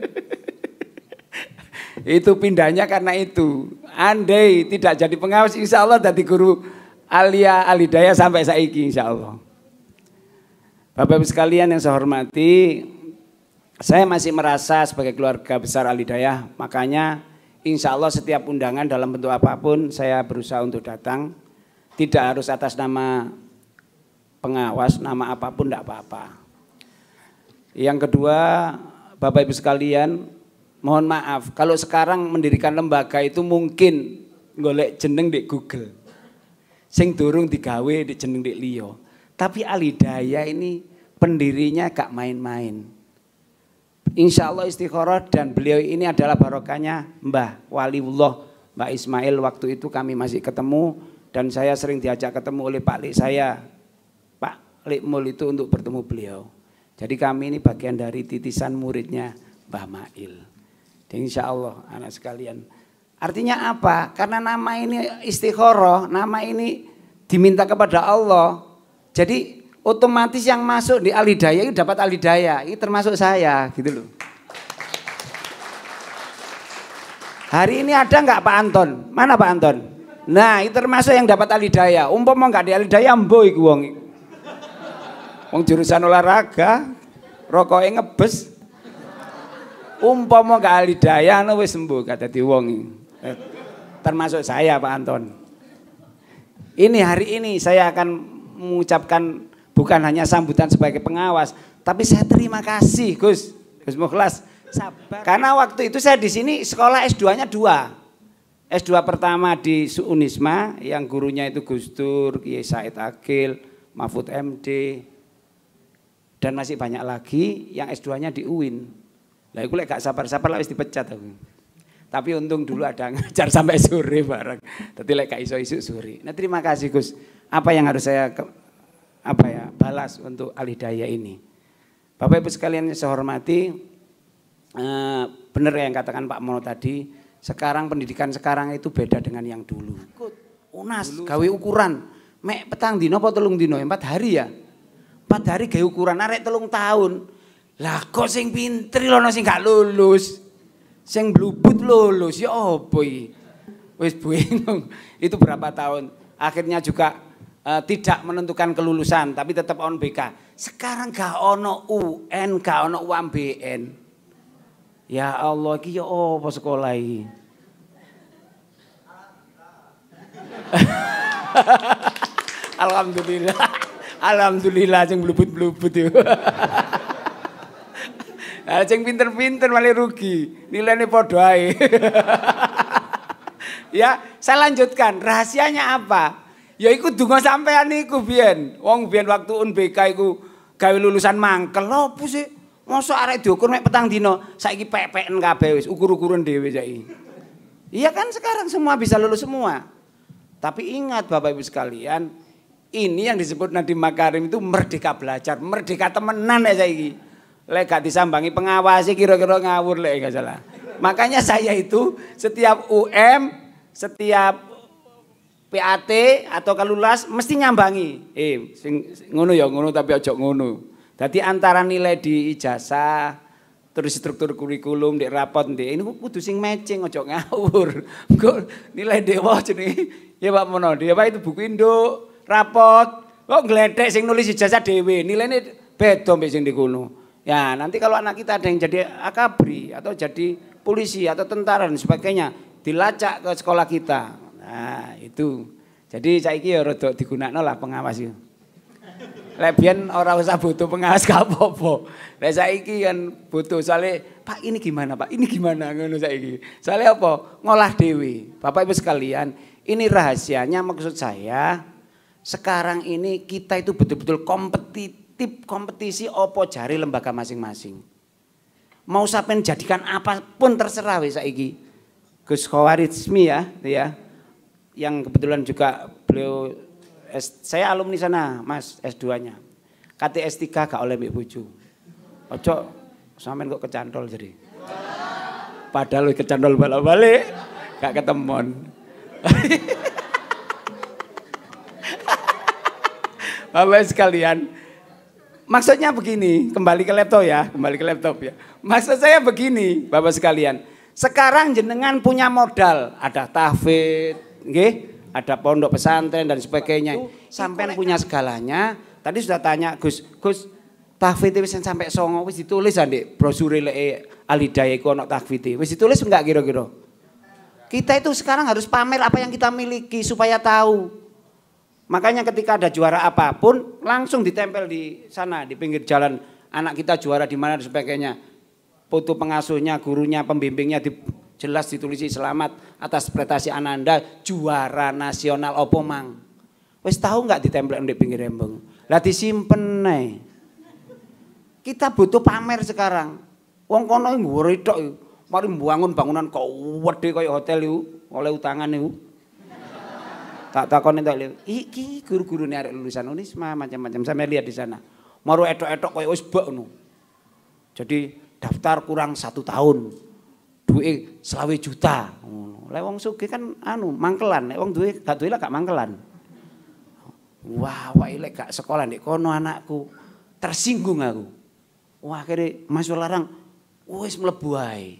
Itu pindahnya karena itu, andai tidak jadi pengawas insya Allah jadi guru Alhidayah sampai saiki insya Allah. Bapak-Ibu sekalian yang saya hormati, saya masih merasa sebagai keluarga besar Alhidayah, makanya insya Allah setiap undangan dalam bentuk apapun saya berusaha untuk datang. Tidak harus atas nama pengawas, nama apapun tidak apa-apa. Yang kedua, Bapak Ibu sekalian, mohon maaf kalau sekarang mendirikan lembaga itu mungkin golek jeneng di Google. Sing durung digawe di jeneng di liyo. Tapi Alhidayah ini pendirinya gak main-main. Insya Allah istikharah dan beliau ini adalah barokahnya Mbah Waliullah, Mbah Ismail. Waktu itu kami masih ketemu dan saya sering diajak ketemu oleh Pak Lik saya, Pak Lik Mul itu untuk bertemu beliau. Jadi kami ini bagian dari titisan muridnya Mbah Mail. Dan insya Allah anak sekalian. Artinya apa? Karena nama ini istikharah, nama ini diminta kepada Allah. Jadi otomatis yang masuk di Alhidayah itu dapat Alhidayah, ini termasuk saya gitu loh. Hari ini ada nggak Pak Anton? Mana Pak Anton? Nah itu termasuk yang dapat Alhidayah. Umpama nggak di Alhidayah mbo iku wong. Wong jurusan olahraga, rokoknya ngebes. Umpama nggak Alhidayah, wis sembuh kata di wong. Termasuk saya Pak Anton. Ini hari ini saya akan mengucapkan bukan hanya sambutan sebagai pengawas, tapi saya terima kasih Gus Mukhlas, sabar. Karena waktu itu saya di sini sekolah S2-nya 2. S2 pertama di Unisma yang gurunya itu Gus Dur, Kiai Said Akil, Mahfud MD, dan masih banyak lagi yang S2-nya di UIN. Lah iku lek gak sabar-sabar lah wis dipecat aku. Tapi untung dulu ada ngajar sampai sore bareng. Dadi lek gak iso-iso sore. Nah terima kasih Gus. Apa yang harus saya balas untuk Alhidayah ini. Bapak Ibu sekalian yang saya hormati, benar yang katakan Pak Mono tadi, sekarang pendidikan sekarang itu beda dengan yang dulu. UNAS gawe ukuran, mek petang dino apa telung dino, 4 hari ya. 4 hari gawe ukuran, arek 3 tahun. Lah kok sing pinter lono sing gak lulus. Sing blubut lulus ya opo iki. Wis bingung. Itu berapa tahun. Akhirnya juga tidak menentukan kelulusan tapi tetap on BK. Sekarang gak ono UN, gak ono UMBN. Ya Allah iki ya apa sekolah iki. Alhamdulillah. Alhamdulillah sing blubut-blubut itu. Nah, sing pinter-pinter malah rugi. Nilainya podo ae. Ya, saya lanjutkan. Rahasianya apa? Ya iku donga sampean niku biyen. Wong biyen waktu UNBK iku gawe lulusan mangkel. Opo sih? Mosok arek diukur mek petang dino, saiki pek-peken kabeh wis ukur-ukuran dhewe saiki. Iya kan sekarang semua bisa lulus semua. Tapi ingat Bapak Ibu sekalian, ini yang disebut Nadiem Makarim itu merdeka belajar, merdeka temenan ya saiki. Lek gak disambangi pengawasi kira-kira ngawur lek gak salah. Makanya saya itu setiap UM, setiap PAT atau kalulas mesti nyambangi. Ngono ya ngono tapi ojo ngono. Jadi antara nilai di ijazah terus struktur kurikulum di rapot ini kudu sing matching ojo ngawur. Kok nilai dewa jenenge ya Pak Mono. Dewa itu buku induk, rapot. Kok ngledek sing nulis ijazah dhewe, nilaine beda mbek sing di kono. Ya nanti kalau anak kita ada yang jadi akabri atau jadi polisi atau tentara dan sebagainya dilacak ke sekolah kita. Nah itu. Jadi saiki ya rada digunakno lah pengawas itu. Lek biyen ora usah butuh pengawas gak apa-apa. Lek saiki kan butuh soalnya Pak ini gimana Pak? Ini gimana ngono saiki. Soalnya apa? Ngolah dewe. Bapak Ibu sekalian, ini rahasianya maksud saya sekarang ini kita itu betul-betul kompetisi opo jari lembaga masing-masing. Mau sampean jadikan apapun terserah wis saiki. Gus Khawarizmi ya. Yang kebetulan juga beliau saya alumni sana, Mas, S2-nya. KTS 3 gak oleh mbek bojo. Ojo sampean kok kecantol jadi. Padahal kecantol balik-balik gak ketemon. Bapak sekalian, maksudnya begini, kembali ke laptop ya. Maksud saya begini, Bapak sekalian. Sekarang jenengan punya modal, ada tahfidz, nggih? Ada pondok pesantren dan sebagainya. Sampean punya segalanya. Tadi sudah tanya Gus tahfidz wis sampai songo wis ditulis Ndek brosure Al-Hidayah iku ana tahfidz. Wis ditulis enggak kira-kira? Kita itu sekarang harus pamer apa yang kita miliki supaya tahu. Makanya ketika ada juara apapun langsung ditempel di sana di pinggir jalan. Anak kita juara di mana dan sebagainya. Foto pengasuhnya, gurunya, pembimbingnya jelas ditulisi selamat atas prestasi Ananda juara nasional opo mang. Wis tahu nggak ditempel di pinggir embung. Lah disimpen nih. Kita butuh pamer sekarang. Wong kono nguri tok. Mari bangun bangunan kok gede kayak hotel itu oleh utangan itu. Tak takon entuk iki guru-gurune arek lulusan Unisma macam-macam sampe lihat di sana. Maru etok-etok kayak wis bak ngono. Jadi daftar kurang 1 tahun. Duit 20 juta. Lek wong sugih kan mangkelan, nek wong duwe gak duwe lah gak mangkelan. Wah, wae lek gak sekolah ndek kono anakku. Tersinggung aku. Wah, akhirnya Mas Larang wis mlebu ae.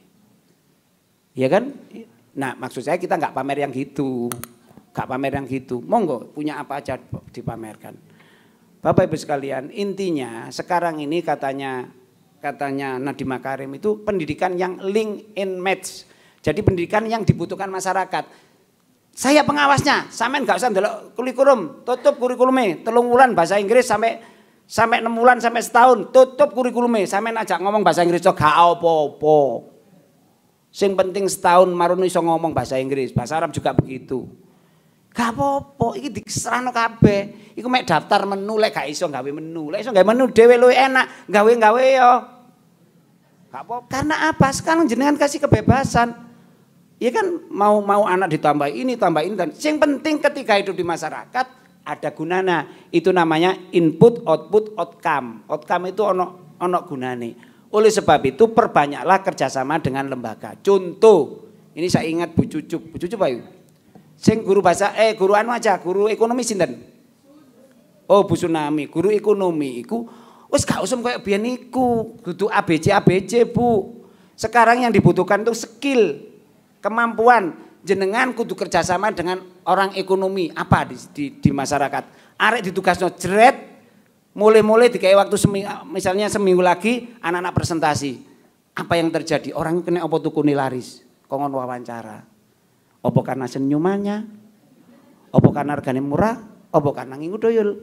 Ya kan? Nah, maksud saya kita nggak pamer yang gitu. Nggak pamer yang gitu. Monggo punya apa aja dipamerkan. Bapak Ibu sekalian, intinya sekarang ini katanya Nadiem Makarim itu pendidikan yang link and match. Jadi pendidikan yang dibutuhkan masyarakat. Saya pengawasnya, sampean nggak usah ndelok kurikulum, tutup kurikulumnya. 3 bulan bahasa Inggris sampai 6 bulan sampai setahun, tutup kurikulumnya. Sampean ajak ngomong bahasa Inggris kok gak apa-apa. Sing penting setahun marun iso ngomong bahasa Inggris, bahasa Arab juga begitu. Gak apa-apa, iki diserahno kabeh. Iku mek daftar menu lek gak iso gawe menu. Lek iso gawe menu dhewe luwih enak, gawe-gawe yo. Gak apa-apa. Karena apa? Sekarang jenengan kasih kebebasan. Ya kan mau anak ditambah ini, tambah ini dan sing penting ketika hidup di masyarakat ada gunanya. Itu namanya input, output, outcome. Outcome itu ono gunane. Oleh sebab itu perbanyaklah kerjasama dengan lembaga. Contoh, ini saya ingat Bu Cucup ayo. Sing guru bahasa guru anu aja, guru ekonomi sinten? Oh, Bu Tsunami, guru ekonomi iku wis gak usum koyo biyen iku, kudu ABC, Bu. Sekarang yang dibutuhkan itu skill, kemampuan. Jenengan kudu kerjasama dengan orang ekonomi apa di masyarakat. Arek ditugasno jret mulai dikai waktu misalnya seminggu lagi anak-anak presentasi. Apa yang terjadi? Orang kena apa tukune laris? Kongon wawancara. Apa karena senyumannya? Apa karena harganya murah? Apa karena ngingu doyul?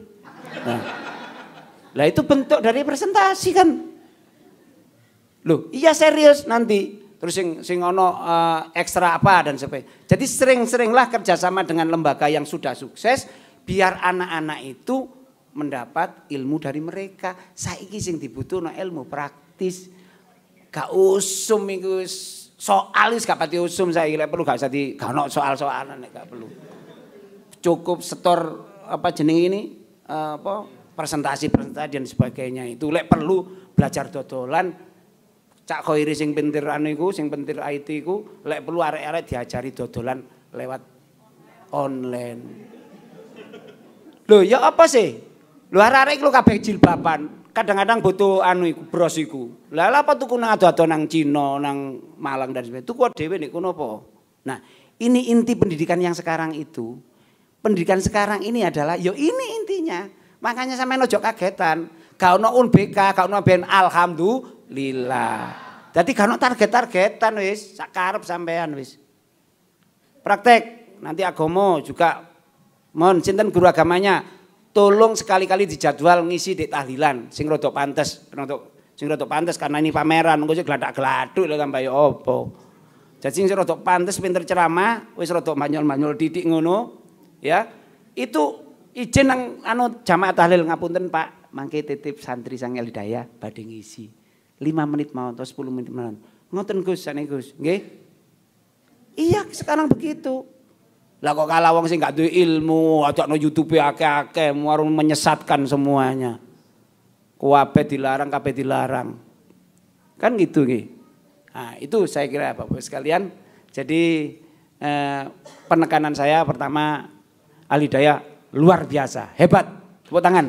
Nah, itu bentuk dari presentasi kan. Loh, iya serius nanti. Terus sing ono ekstra apa dan sebagainya. Jadi sering-seringlah kerjasama dengan lembaga yang sudah sukses biar anak-anak itu mendapat ilmu dari mereka. Saiki sing dibutuhno ilmu praktis. Gak usum iku soal wis gak pati usum saiki lek perlu gak usah gak ono soal-soalan nek gak perlu. Cukup setor apa jeneng ini presentasi dan sebagainya itu lek perlu belajar dodolan. Cak Khoiri sing pintir anu iku, sing pintir IT iku lek perlu arek-arek diajari dodolan lewat online. Loh, ya apa sih? Lho arek-arek iku kabeh jilbaban. Kadang-kadang butuh anu iku bros iku. Lah apa tuku nang ado-ado nang Cina, nang Malang dan sebagainya. Tuku dhewe nek kono apa? Nah, ini inti pendidikan yang sekarang itu. Pendidikan sekarang ini adalah ya ini intinya. Makanya sampeyan ojo kagetan. Gak ono UNBK, gak ono ben alhamdulillah. Jadi gak ono target-targetan wis, sak karep sampean wis. Praktek nanti agama juga mohon sinten guru agamanya tolong sekali-kali dijadwal ngisi di tahlilan sing rada pantes, karena ini pameran engko sing gladak-gladuk lho tambah ya apa. Jadi sing rada pantes pinter ceramah, wis rada manyol-manyol titik ngono, ya. Itu izin nang jamaah tahlil ngapunten Pak, mangke titip santri sang Hidayah badhe ngisi. 5 menit mau atau 10 menit mau. Ngoten Gus, sane Gus. Nggih. Iya, sekarang begitu. Lah kok kalah wong sing gak duwe ilmu, ajakno YouTube akeh-akeh, warung menyesatkan semuanya. Kabeh dilarang, kabeh dilarang. Kan gitu nggih. Nah, itu saya kira Bapak sekalian. Jadi penekanan saya pertama Al-Hidayah luar biasa, hebat. Tepuk tangan.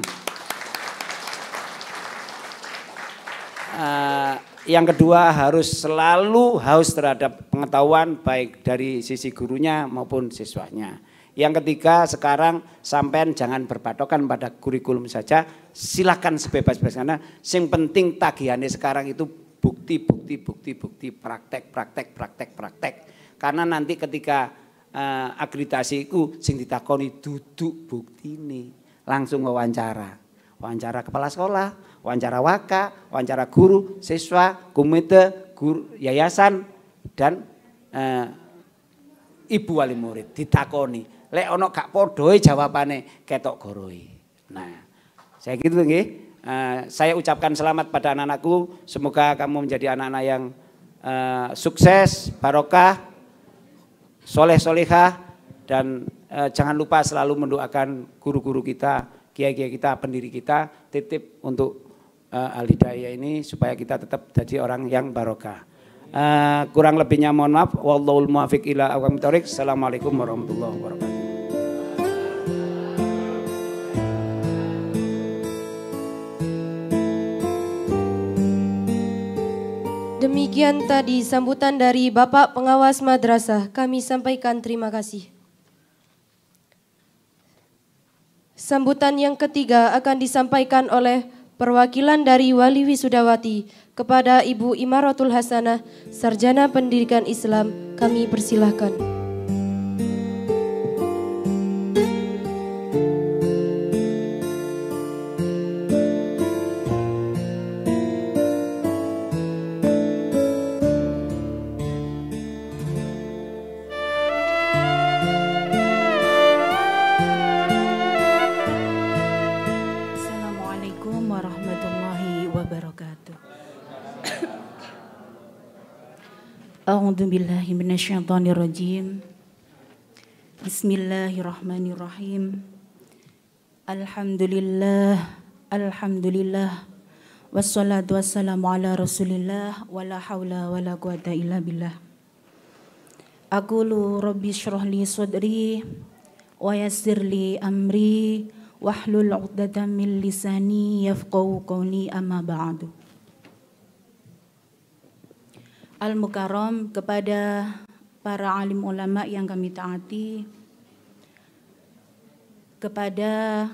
Yang kedua harus selalu haus terhadap pengetahuan baik dari sisi gurunya maupun siswanya. Yang ketiga sekarang sampean jangan berpatokan pada kurikulum saja, silakan sebebas-bebasnya. Karena yang penting tagihannya sekarang itu bukti, praktek. Karena nanti ketika akreditasi itu sing ditakoni duduk buktine, langsung wawancara kepala sekolah, wawancara waka, wawancara guru, siswa, komite, guru, yayasan, dan ibu wali murid ditakoni. Lek ono gak podoe jawabane ketok goroe. Nah, saya gitu nggih. Saya ucapkan selamat pada anak-anakku. Semoga kamu menjadi anak-anak yang sukses, barokah, soleh-solehah, dan jangan lupa selalu mendoakan guru-guru kita, kiai-kiai kita, pendiri kita, titip untuk Al-Hidayah ini supaya kita tetap jadi orang yang barokah. Kurang lebihnya mohon maaf. Wallahul muwaffiq ila aqwamit thoriq. Assalamualaikum warahmatullahi wabarakatuh. Demikian tadi sambutan dari Bapak Pengawas Madrasah. Kami sampaikan terima kasih. Sambutan yang ketiga akan disampaikan oleh perwakilan dari Wali Wisudawati kepada Ibu Imaratul Hasanah, Sarjana Pendidikan Islam. Kami persilahkan. A'udzu billahi minasyaitonir rajim. Bismillahirrahmanirrahim. Alhamdulillah. Wassalatu wassalamu ala Rasulillah wala haula wala quwata illa billah. Aqulu rabbi shrah li sadri wa yassir li amri wahlul 'uqdatam min lisani yafqahu qawli amma ba'du. Al-Mukarram, kepada para alim ulama yang kami taati, kepada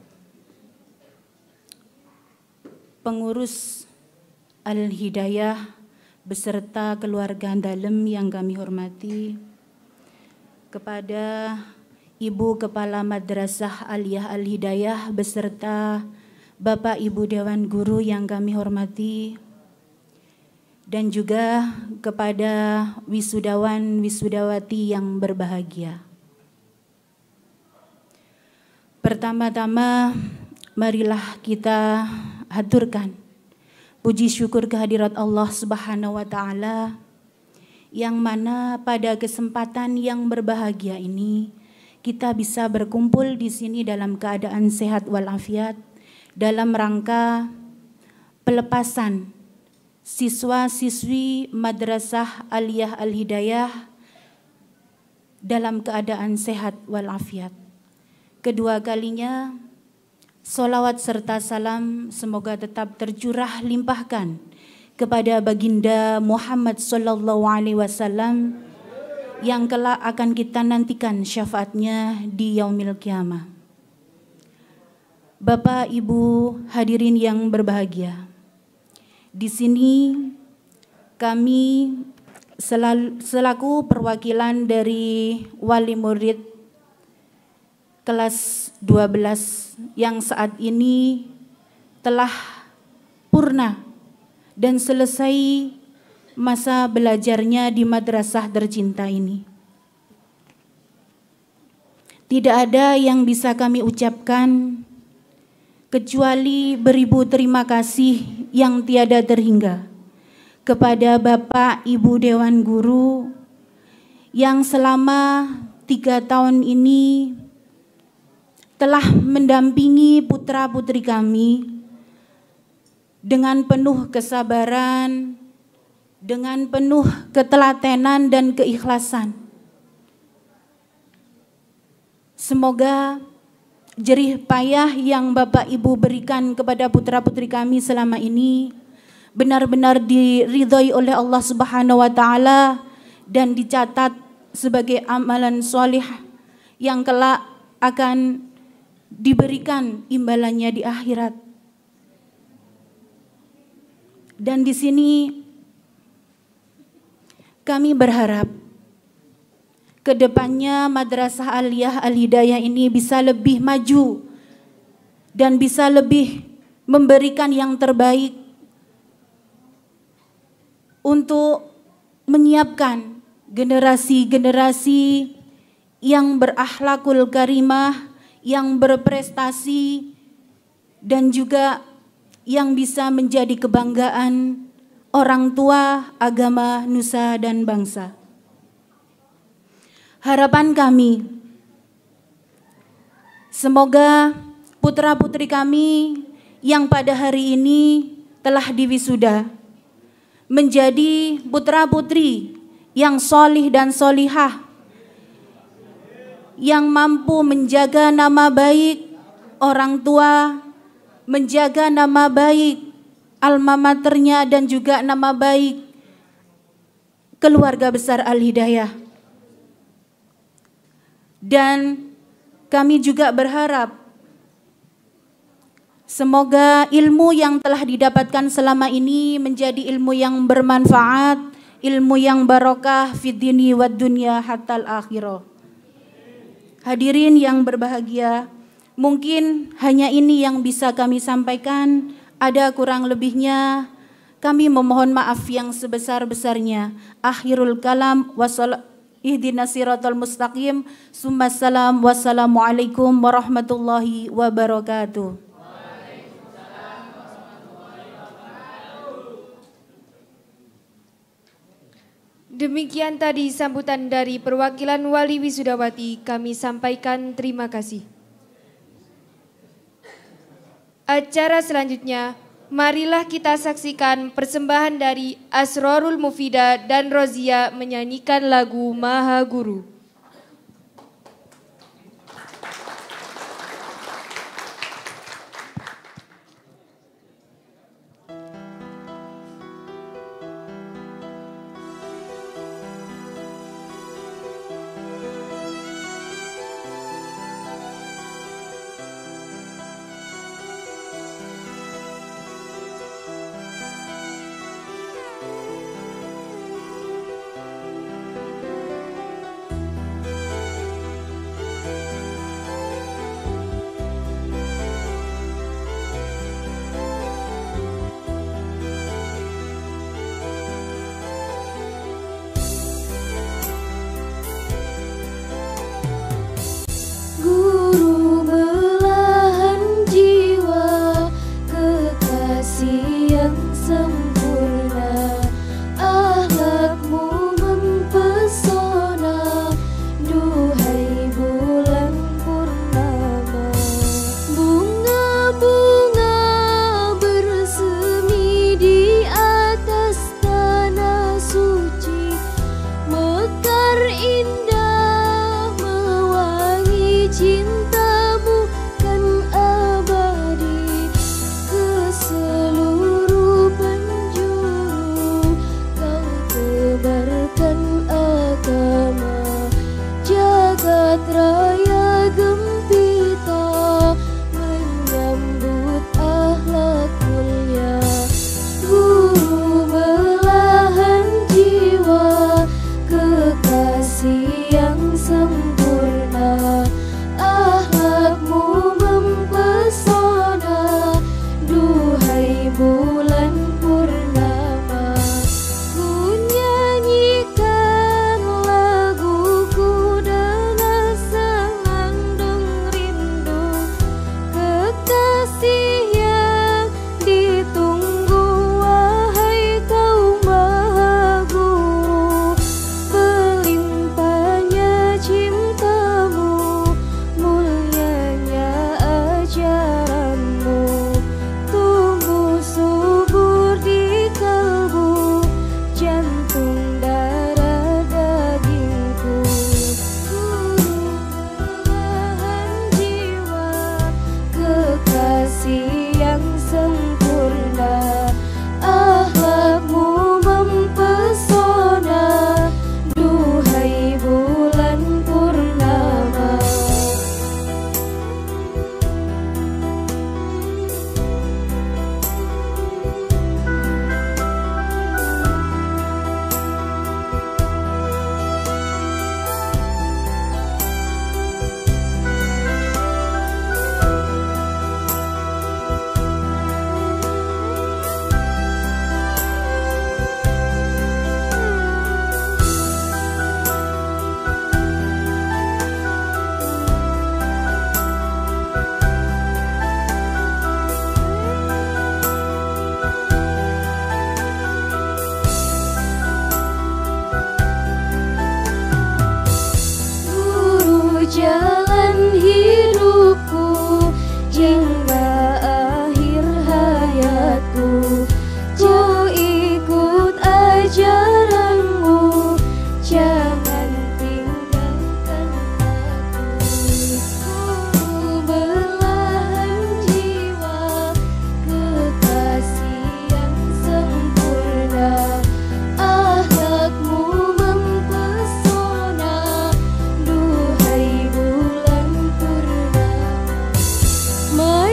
pengurus Al-Hidayah beserta keluarga dalam yang kami hormati, kepada Ibu Kepala Madrasah Aliyah Al-Hidayah beserta Bapak Ibu Dewan Guru yang kami hormati, dan juga kepada wisudawan wisudawati yang berbahagia. Pertama-tama marilah kita haturkan puji syukur kehadirat Allah Subhanahu wa taala, yang mana pada kesempatan yang berbahagia ini kita bisa berkumpul di sini dalam keadaan sehat walafiat dalam rangka pelepasan siswa-siswi Madrasah Aliyah Al-Hidayah dalam keadaan sehat walafiat. Kedua kalinya, solawat serta salam semoga tetap tercurah limpahkan kepada baginda Muhammad sallallahu alaihi wasallam yang kelak akan kita nantikan syafaatnya di yaumil qiyamah. Bapak, Ibu, hadirin yang berbahagia, di sini kami selaku perwakilan dari wali murid kelas 12 yang saat ini telah purna dan selesai masa belajarnya di madrasah tercinta ini. Tidak ada yang bisa kami ucapkan kecuali beribu terima kasih yang tiada terhingga kepada Bapak Ibu Dewan Guru yang selama 3 tahun ini telah mendampingi putra-putri kami dengan penuh kesabaran, dengan penuh ketelatenan dan keikhlasan. Semoga jerih payah yang Bapak Ibu berikan kepada putra-putri kami selama ini benar-benar diridhoi oleh Allah Subhanahu wa taala dan dicatat sebagai amalan solih yang kelak akan diberikan imbalannya di akhirat. Dan di sini kami berharap kedepannya Madrasah Aliyah Al-Hidayah ini bisa lebih maju dan bisa lebih memberikan yang terbaik untuk menyiapkan generasi-generasi yang berakhlakul karimah, yang berprestasi, dan juga yang bisa menjadi kebanggaan orang tua, agama, nusa, dan bangsa. Harapan kami, semoga putra-putri kami yang pada hari ini telah diwisuda menjadi putra-putri yang solih dan solihah, yang mampu menjaga nama baik orang tua, menjaga nama baik alma maternya dan juga nama baik keluarga besar Al-Hidayah. Dan kami juga berharap semoga ilmu yang telah didapatkan selama ini menjadi ilmu yang bermanfaat, ilmu yang barokah fid dini wad dunya hatal akhirah. Hadirin yang berbahagia, mungkin hanya ini yang bisa kami sampaikan. Ada kurang lebihnya, kami memohon maaf yang sebesar-besarnya. Akhirul kalam ihdinas siratal mustaqim. Summassalam wassalamualaikum warahmatullahi wabarakatuh. Demikian tadi sambutan dari perwakilan Wali Wisudawati, kami sampaikan terima kasih. Acara selanjutnya, marilah kita saksikan persembahan dari Asrorul Mufida dan Rozia menyanyikan lagu Maha Guru.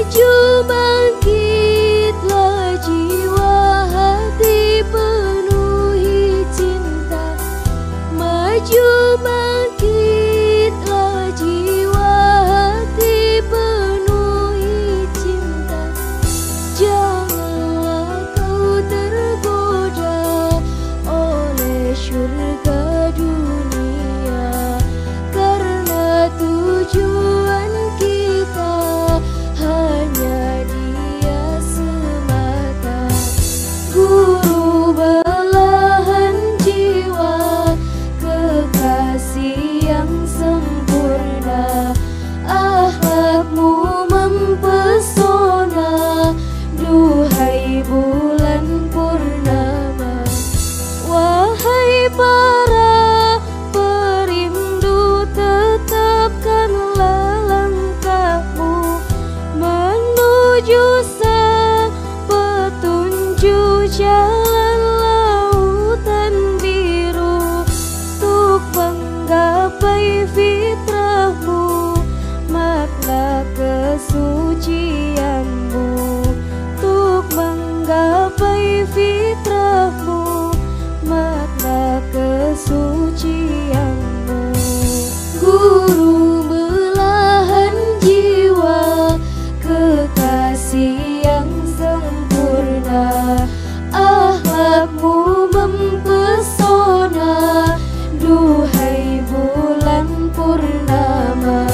Maju bangkitlah jiwa hati penuhi cinta. Maju bangkitlah jiwa hati penuhi cinta. Janganlah kau tergoda oleh syurga dunia, karena tujuan kita hanya Dia semata. Guru belahan jiwa, kekasih yang sempurna, akhlakmu mempesona, duhai bulan purnama. Wahai para perindu, tetapkanlah langkahmu menuju sang petunjuk jalan lautan biru. Untuk menggapai fitrahmu, makna kesucianmu. Untuk menggapai fitrahmu, makna kesucianmu. Guru belahan jiwa, kekasih yang sempurna, akhlakmu mempesona, duhai bulan purnama.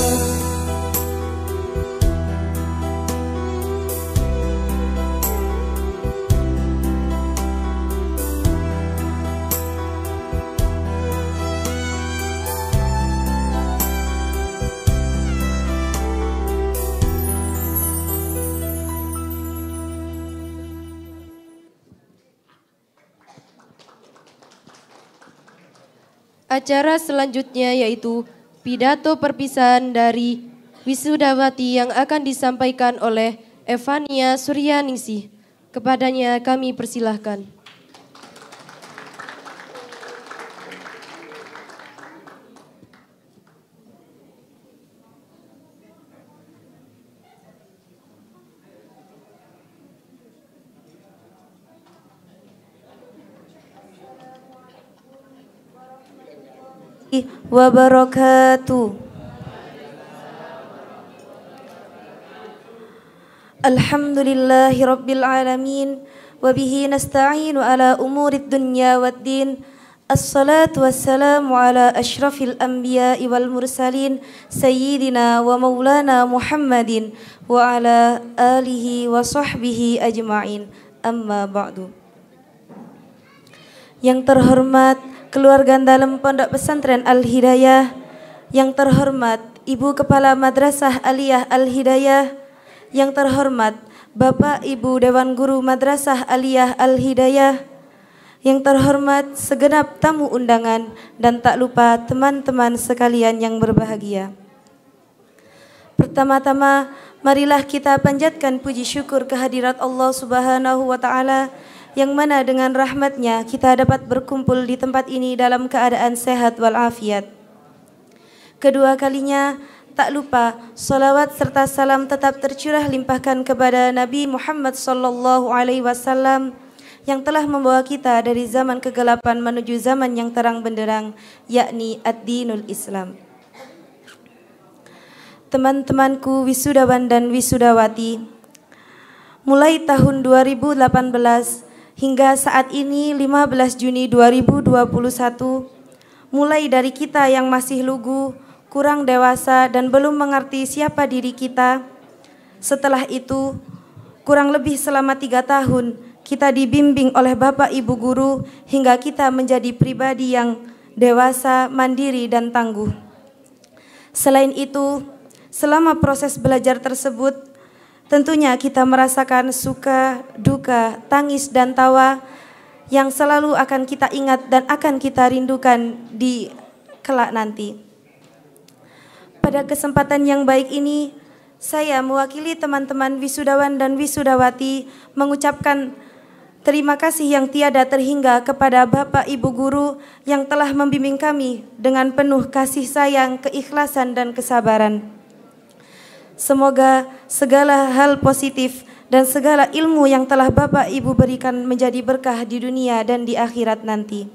Acara selanjutnya yaitu pidato perpisahan dari wisudawati yang akan disampaikan oleh Evania Suryaningsih. Kepadanya kami persilahkan. Wabarakatuh. Alhamdulillahi rabbil alamin, wabihi nasta'inu ala umurid dunya waddin. Assalatu wassalamu ala ashrafil anbiya'i wal mursalin, sayyidina wa maulana Muhammadin wa ala alihi wa sahbihi ajma'in. Amma ba'du. Yang terhormat keluarga dalam Pondok Pesantren Al-Hidayah, yang terhormat Ibu Kepala Madrasah Aliyah Al-Hidayah, yang terhormat Bapak Ibu Dewan Guru Madrasah Aliyah Al-Hidayah, yang terhormat segenap tamu undangan, dan tak lupa teman-teman sekalian yang berbahagia. Pertama-tama, marilah kita panjatkan puji syukur kehadirat Allah Subhanahu wa Ta'ala, yang mana dengan rahmatnya kita dapat berkumpul di tempat ini dalam keadaan sehat walafiat. Kedua kalinya, tak lupa salawat serta salam tetap tercurah limpahkan kepada Nabi Muhammad SAW yang telah membawa kita dari zaman kegelapan menuju zaman yang terang benderang, yakni ad-dinul Islam. Teman-temanku wisudawan dan wisudawati, mulai tahun 2018 hingga saat ini 15 Juni 2021, mulai dari kita yang masih lugu, kurang dewasa dan belum mengerti siapa diri kita. Setelah itu, kurang lebih selama 3 tahun, kita dibimbing oleh Bapak Ibu Guru hingga kita menjadi pribadi yang dewasa, mandiri dan tangguh. Selain itu, selama proses belajar tersebut, tentunya kita merasakan suka, duka, tangis dan tawa yang selalu akan kita ingat dan akan kita rindukan di kelak nanti. Pada kesempatan yang baik ini, saya mewakili teman-teman wisudawan dan wisudawati mengucapkan terima kasih yang tiada terhingga kepada Bapak Ibu Guru yang telah membimbing kami dengan penuh kasih sayang, keikhlasan dan kesabaran. Semoga segala hal positif dan segala ilmu yang telah Bapak Ibu berikan menjadi berkah di dunia dan di akhirat nanti.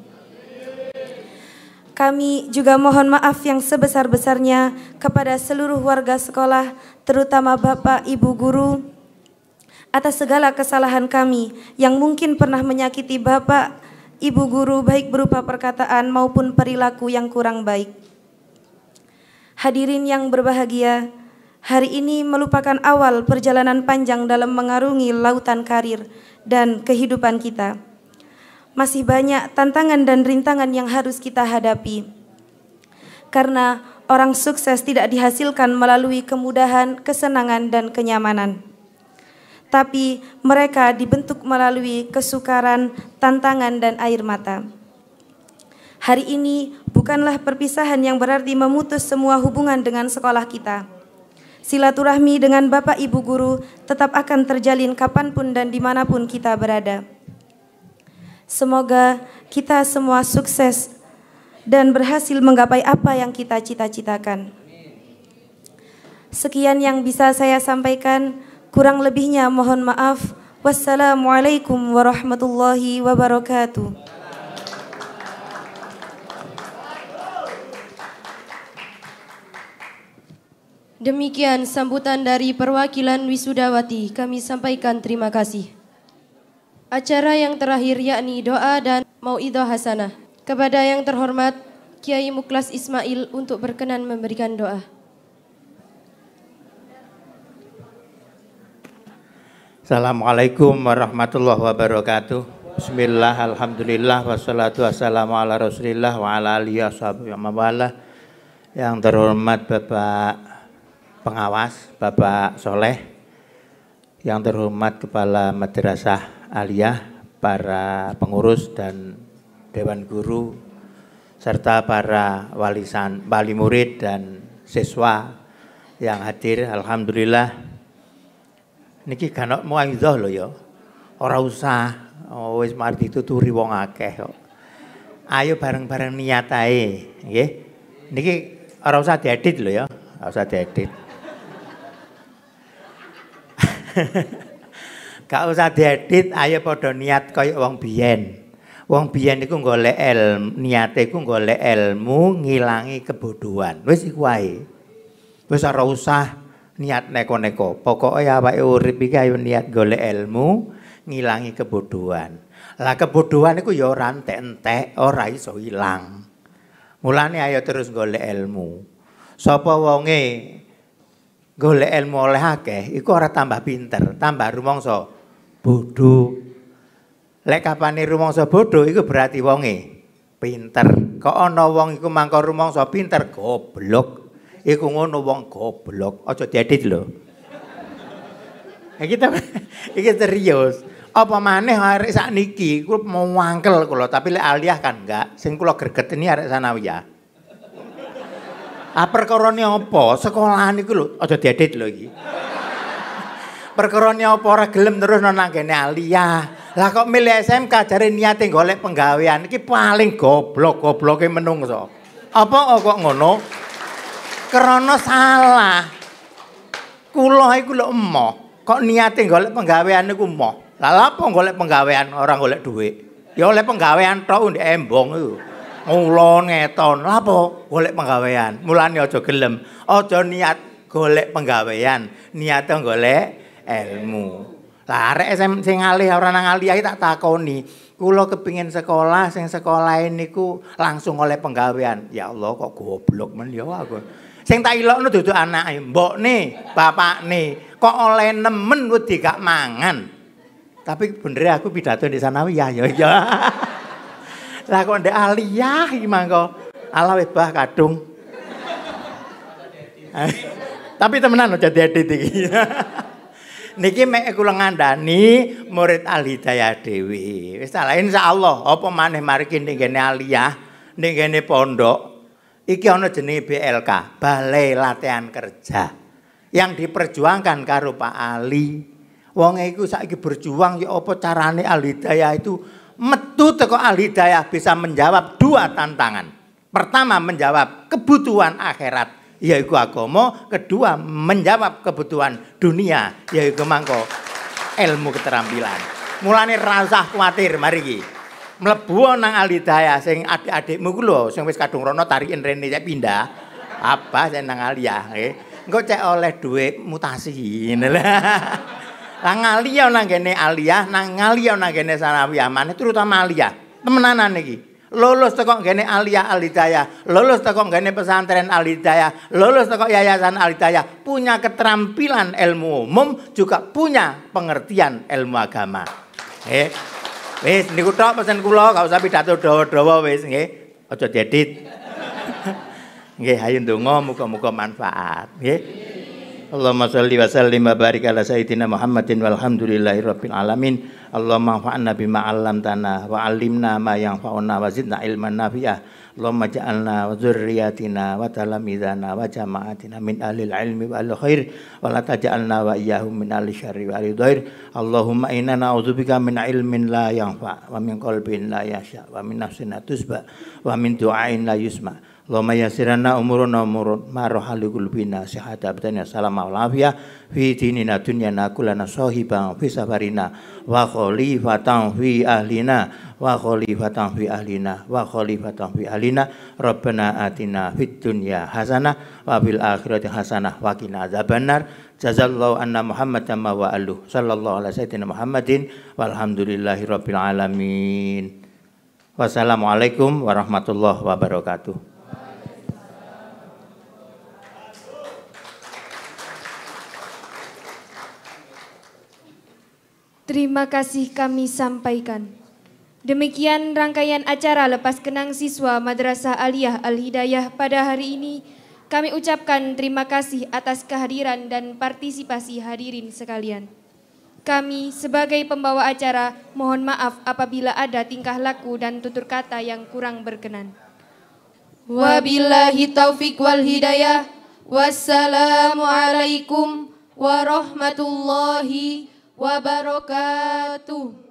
Kami juga mohon maaf yang sebesar-besarnya kepada seluruh warga sekolah, terutama Bapak Ibu guru, atas segala kesalahan kami yang mungkin pernah menyakiti Bapak Ibu guru baik berupa perkataan maupun perilaku yang kurang baik. Hadirin yang berbahagia, hari ini merupakan awal perjalanan panjang dalam mengarungi lautan karir dan kehidupan kita. Masih banyak tantangan dan rintangan yang harus kita hadapi. Karena orang sukses tidak dihasilkan melalui kemudahan, kesenangan, dan kenyamanan. Tapi mereka dibentuk melalui kesukaran, tantangan, dan air mata. Hari ini bukanlah perpisahan yang berarti memutus semua hubungan dengan sekolah kita. Silaturahmi dengan Bapak Ibu guru tetap akan terjalin kapanpun dan dimanapun kita berada. Semoga kita semua sukses dan berhasil menggapai apa yang kita cita-citakan. Sekian yang bisa saya sampaikan. Kurang lebihnya mohon maaf. Wassalamualaikum warahmatullahi wabarakatuh. Demikian sambutan dari perwakilan wisudawati. Kami sampaikan terima kasih. Acara yang terakhir yakni doa dan mauidhah hasanah. Kepada yang terhormat Kiai Muklas Ismail untuk berkenan memberikan doa. Assalamualaikum warahmatullahi wabarakatuh. Bismillah, alhamdulillah, wassalatu wassalamu ala rasulillah wa ala alihi washabihi wa mawala. Yang terhormat Bapak Pengawas, Bapak Soleh. Yang terhormat Kepala Madrasah Aliyah, para pengurus dan Dewan Guru, serta para wali murid dan siswa yang hadir. Alhamdulillah. Niki kan mau mauidhah lho ya. Ora usah wis mari dituturi wong akeh kok. Ayo bareng-bareng niat ae, nggih. Niki ora usah diedit lho ya, ora usah diedit. Gak usah diedit, ayo padha niat kaya wong biyen. Wong biyen iku golek ilmu, niate iku golek ilmu ngilangi kebodohan. Wis iku wae. Wis ora usah niat neko-neko. Pokoknya awake urip iki ayo niat golek ilmu, ngilangi kebodohan. Lah kebodohan iku ya ora entek-entek, ora iso ilang. Mulane ayo terus golek ilmu. Sapa wonge golek ilmu oleh akeh, iku ora tambah pinter, tambah rumangsa bodoh. Lek kapane rumangsa bodoh iku berarti wonge pinter. Kok ana wong iku mangko rumangsa pinter, goblok. Iku ngono wong goblok, aja diedit lho. Iki serius. Apa maneh arek sakniki kuwi mau wangkel kula, tapi lek aliyah kan enggak. Sing kula greget ini arek sanawiyah. Perkarane apa? Sekolahan iku lho, aja diedit lho iki. Perkarane apa ora gelem terus nang kene aliyah. Lah kok milih SMK jare niate golek penggawean iki paling goblok-gobloke menungso. Apa kok ngono? Karena salah. Kula iku lho emoh. Kok niate golek penggawean niku emoh. Lah apa golek penggawean orang golek dhuwit? Ya oleh penggawean tok ndek embong iku. Ngulon ngeton. Lah apa golek penggawean? Mulane aja gelem. Aja niat golek penggawean, niate golek ilmu. Lah arek sing alih ora nang aliyah tak takoni. Kula kepingin sekolah, sing sekolah niku langsung oleh penggawean. Ya Allah kok goblok men ya aku. Sing tak ilokno dudu anake, mbokne, bapakne, kok oleh nemen wedi gak mangan. Tapi bener aku pidato di sanawiyah ya. Lah kok ndek aliyah iki mangko. Ala wis bah kadung. Tapi temenan aja diedit iki. Niki mek kula ngandani murid Al-Hidayah dhewe. Wis ta insyaallah apa maneh mariki ning kene aliyah, ning kene pondok. Iki ana jenenge BLK, Balai Latihan Kerja. Yang diperjuangkan karo Pak Ali. Wong iku saiki berjuang ya apa carane Al-Hidayah itu metu teko Al-Hidayah bisa menjawab dua tantangan. Pertama menjawab kebutuhan akhirat, yaiku agama, kedua menjawab kebutuhan dunia, yaiku mangko ilmu keterampilan. Mulane ra usah kuwatir, mari iki. Mlebu nang Alhidayah sing adik-adikmu ku lho sing wis kadung rono tarikin rene cek pindah. Apa sing nang Aliyah nggih. Engko cek oleh dhuwit mutasi. Lah ngaliya nang kene Aliyah, nang ngaliya nang kene Sanawiyah maneh terutama Aliyah. Temenanan iki. Lulus teko ngene Aliyah Alhidayah, lulus teko ngene pesantren Alhidayah, lulus teko yayasan Alhidayah, punya keterampilan ilmu umum, juga punya pengertian ilmu agama. Wis niku tok pesen kula, gak usah pidato dawa-dawa wis nggih. Aja diedit. Nggih, ayo ndonga muga-muga manfaat, nggih. Allahumma shalli wa sallim wa barik ala sayyidina Muhammadin walhamdulillahi rabbil alamin. Allahumma anfa'na bima 'allamtana wa 'allimna ma yanfa'una wa zidna ilman nafi'ah. Allahumma ja'alna wa dzurriyyatina wa talamidana wa jama'atina min ahlil ilmi wa ahli khair wa la taj'alna wa iyyahum min ahli syarri wa ahli dhair. Allahumma inna na'udzubika min ilmin la yanfa' wa min qalbin la yasha' wa min nafsin la tusba wa min du'ain la yusma'. Allahumma yassirna umuruna umurun marhali qulubina sihata abdana salama wal afiyah fi dinina dunyana kullana sahiban fi safarina wa khalifatan fi ahlina wa khalifatan fi ahlina wa khalifatan fi ahlina rabbana atina fid dunya hasanah wa fil akhirati hasanah wa qina adzabannar. Jazallahu anna Muhammadan wa aluhu sallallahu alaihi sayyidina Muhammadin walhamdulillahi rabbil alamin. Wassalamualaikum warahmatullahi wabarakatuh. Terima kasih kami sampaikan. Demikian rangkaian acara lepas kenang siswa Madrasah Aliyah Al-Hidayah pada hari ini. Kami ucapkan terima kasih atas kehadiran dan partisipasi hadirin sekalian. Kami sebagai pembawa acara mohon maaf apabila ada tingkah laku dan tutur kata yang kurang berkenan. Wabillahi taufik wal hidayah. Wassalamualaikum warahmatullahi wabarakatuh.